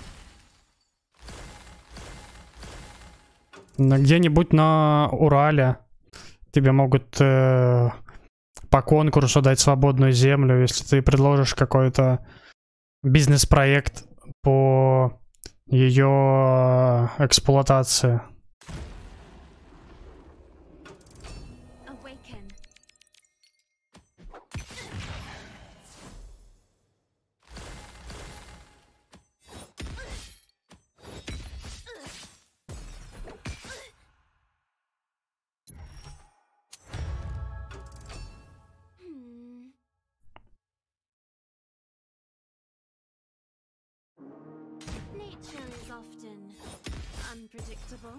Но где-нибудь на Урале тебе могут э, по конкурсу дать свободную землю, если ты предложишь какой-то бизнес-проект по ее эксплуатации. Awaken. Hmm. Nature is often unpredictable.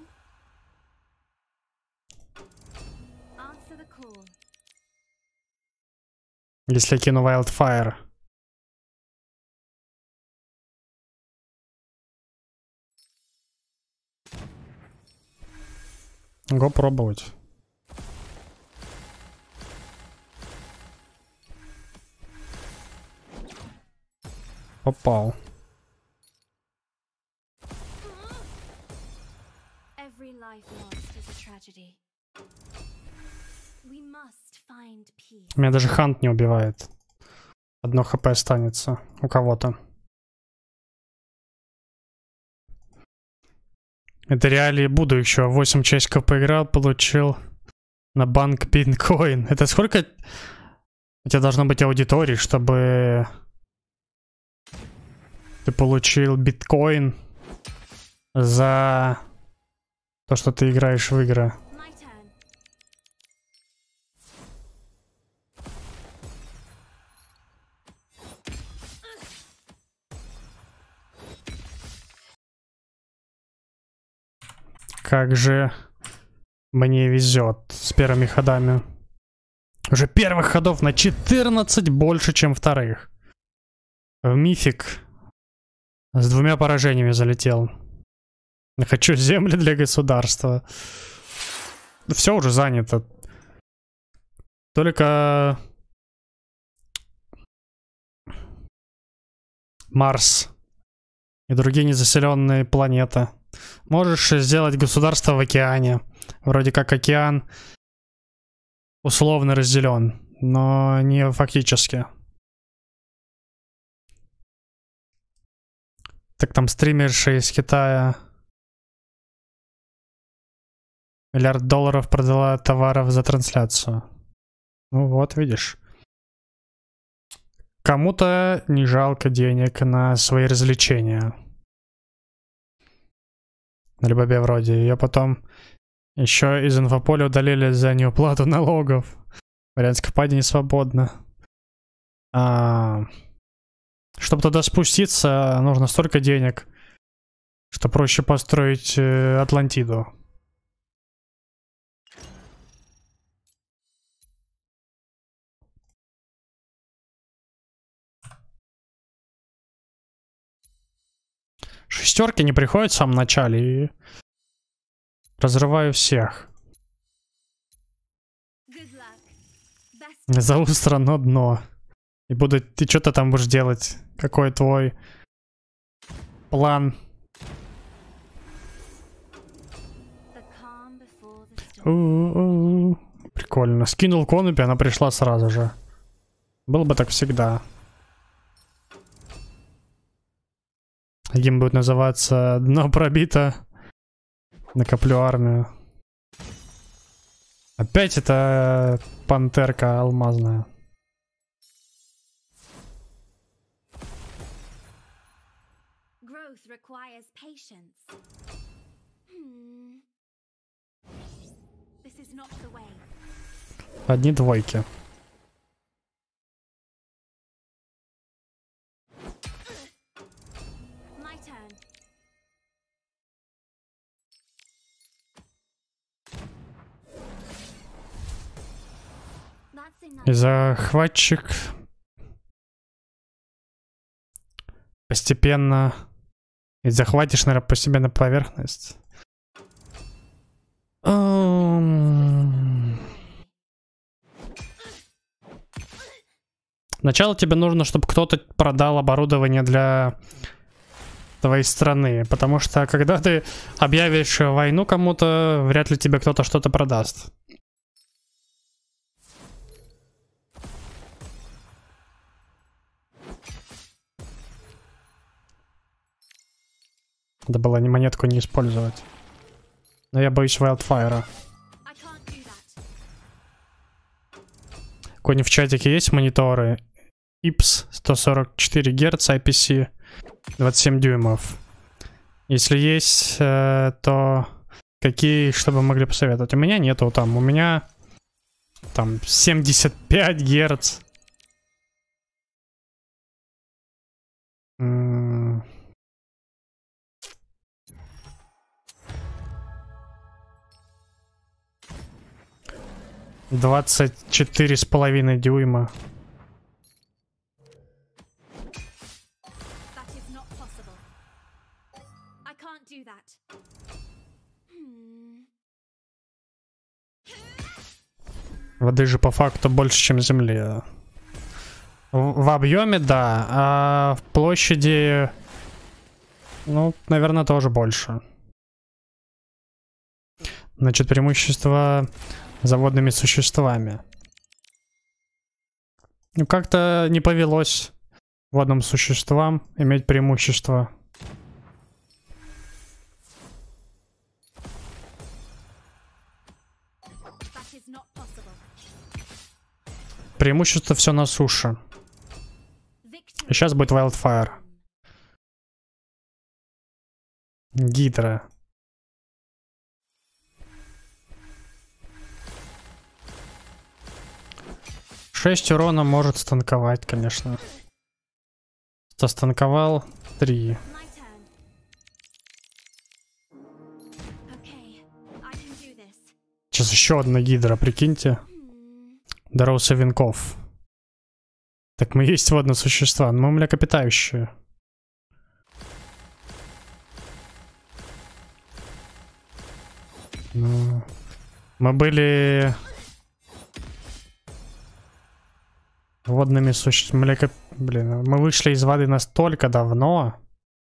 Answer the call. Если я кину Wildfire. Го пробовать. Попал. Every life lost is a tragedy. We must find peace. Меня даже Хант не убивает. Одно хп останется у кого-то. Это реалии буду еще. восемь часиков поиграл, получил на банк биткоин. Это сколько у тебя должно быть аудитории, чтобы ты получил биткоин за то, что ты играешь в игры? My turn. Как же мне везет с первыми ходами. Уже первых ходов на четырнадцать больше, чем вторых. В мифик с двумя поражениями залетел. Хочу земли для государства. Все уже занято. Только Марс и другие незаселенные планеты. Можешь сделать государство в океане. Вроде как океан условно разделен, но не фактически. Так там стримерша из Китая миллиард долларов продала товаров за трансляцию. Ну вот, видишь. Кому-то не жалко денег на свои развлечения. Либо вроде. Ее потом еще из инфополя удалили за неуплату налогов. Марианская впадина свободна. А, чтобы туда спуститься, нужно столько денег, что проще построить э, Атлантиду. Шестерки не приходят в самом начале и разрываю всех. Good luck. Best. Зову страну дно. И буду... Ты что-то там будешь делать? Какой твой план? The calm before the storm. У-у-у. Прикольно. Скинул конупи, она пришла сразу же. Было бы так всегда. Гейм будет называться «Дно пробито». Накоплю армию. Опять это пантерка алмазная. Growth requires patience. Hmm. This is not the way. Одни двойки. My turn. That's That's И enough. захватчик постепенно... И захватишь, наверное, постепенно поверхность. Ам. Сначала тебе нужно, чтобы кто-то продал оборудование для твоей страны. Потому что когда ты объявишь войну кому-то, вряд ли тебе кто-то что-то продаст. Надо было ни монетку не использовать. Но я боюсь Wildfire. I can't do that. Какой-нибудь в чатике есть мониторы? ай пи эс сто сорок четыре Гц, ай пи си двадцать семь дюймов. Если есть, э, то какие, чтобы могли посоветовать? У меня нету там. У меня там семьдесят пять Гц. М. двадцать четыре с половиной дюйма. That is not possible. I can't do that. Hmm. Воды же по факту больше, чем земли. В, в объеме, да, а в площади, ну, наверное, тоже больше. Значит, преимущество за водными существами. Ну, как-то не повелось водным существам иметь преимущество. That is not possible. Преимущество все на суше. Victory. И сейчас будет Wildfire. Гидра. шесть урона может станковать, конечно. Кто станковал? три. My turn. Okay, I can do this. Сейчас еще одна гидра, прикиньте. Hmm. Дороса венков. Так мы есть водные существа, но мы млекопитающие. Ну, мы были водными существами. Млеко... Блин, мы вышли из воды настолько давно.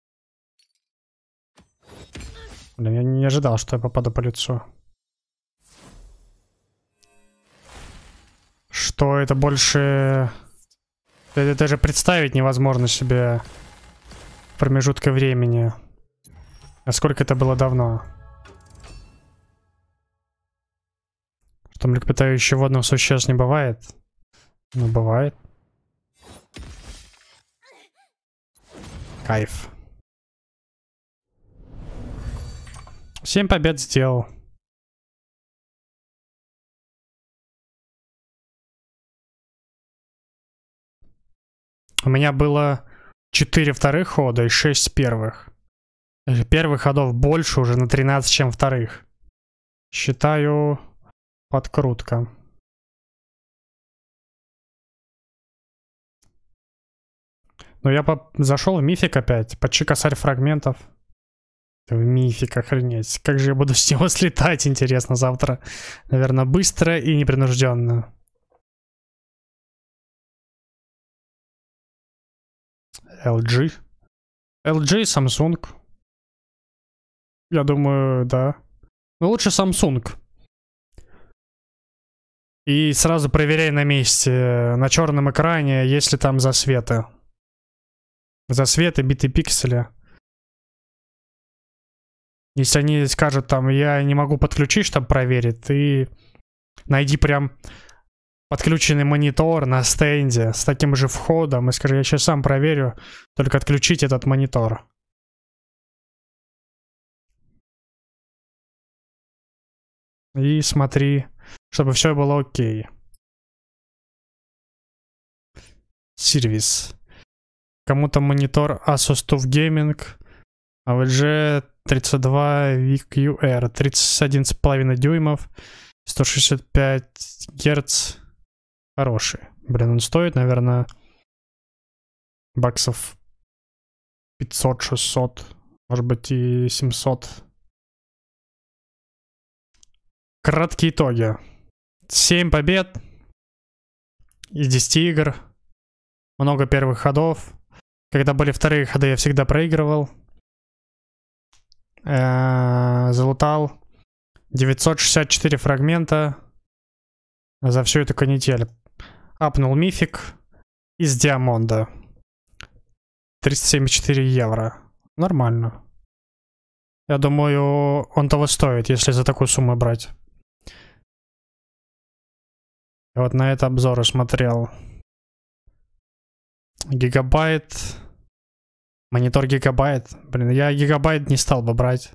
Блин, я не ожидал, что я попаду по лицу. Что это больше... Это даже представить невозможно себе промежутка времени. А сколько это было давно? Что млекопитающих водных существ не бывает? Ну, бывает. Кайф. Семь побед сделал. У меня было четыре вторых хода и шесть первых. Первых ходов больше уже на тринадцать, чем вторых. Считаю, подкрутка. Но я по... зашел в мифик опять. Почти косарь фрагментов. В мифик, охренеть. Как же я буду с него слетать, интересно, завтра. Наверное, быстро и непринужденно. эл джи. эл джи и Samsung. Я думаю, да. Но лучше Samsung. И сразу проверяй на месте, на черном экране, есть ли там засветы. Засветы, битые пиксели. Если они скажут там, я не могу подключить, чтобы проверить, ты найди прям подключенный монитор на стенде с таким же входом и скажи, я сейчас сам проверю, только отключить этот монитор. И смотри, чтобы все было окей. Сервис. Кому-то монитор Asus TUF Gaming, а эл джи тридцать два ви кью ар, тридцать один с половиной дюймов, сто шестьдесят пять Гц, Хороший. Блин, он стоит, наверное, баксов пятьсот-шестьсот. Может быть и семьсот. Краткие итоги. семь побед из десяти игр. Много первых ходов. Когда были вторые ходы, я всегда проигрывал. Э-э- залутал девятьсот шестьдесят четыре фрагмента за всю эту канитель. Апнул мифик из Диамонда. триста семьдесят четыре евро. Нормально. Я думаю, он того стоит, если за такую сумму брать. Я вот на это обзоры смотрел. Гигабайт. Монитор гигабайт. Блин, я гигабайт не стал бы брать.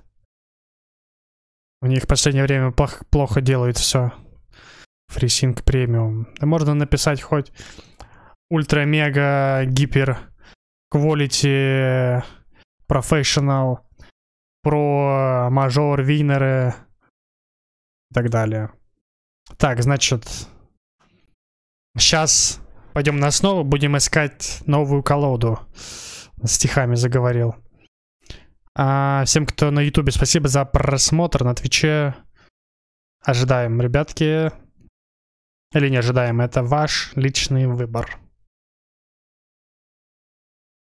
У них в последнее время плохо, плохо делают все. FreeSync премиум. Да можно написать хоть ультра мега гипер quality professional про мажор винеры и так далее. Так, значит, сейчас пойдем на основу, будем искать новую колоду. Стихами заговорил. А всем, кто на ютубе, спасибо за просмотр. На твиче ожидаем, ребятки. Или не ожидаем, это ваш личный выбор.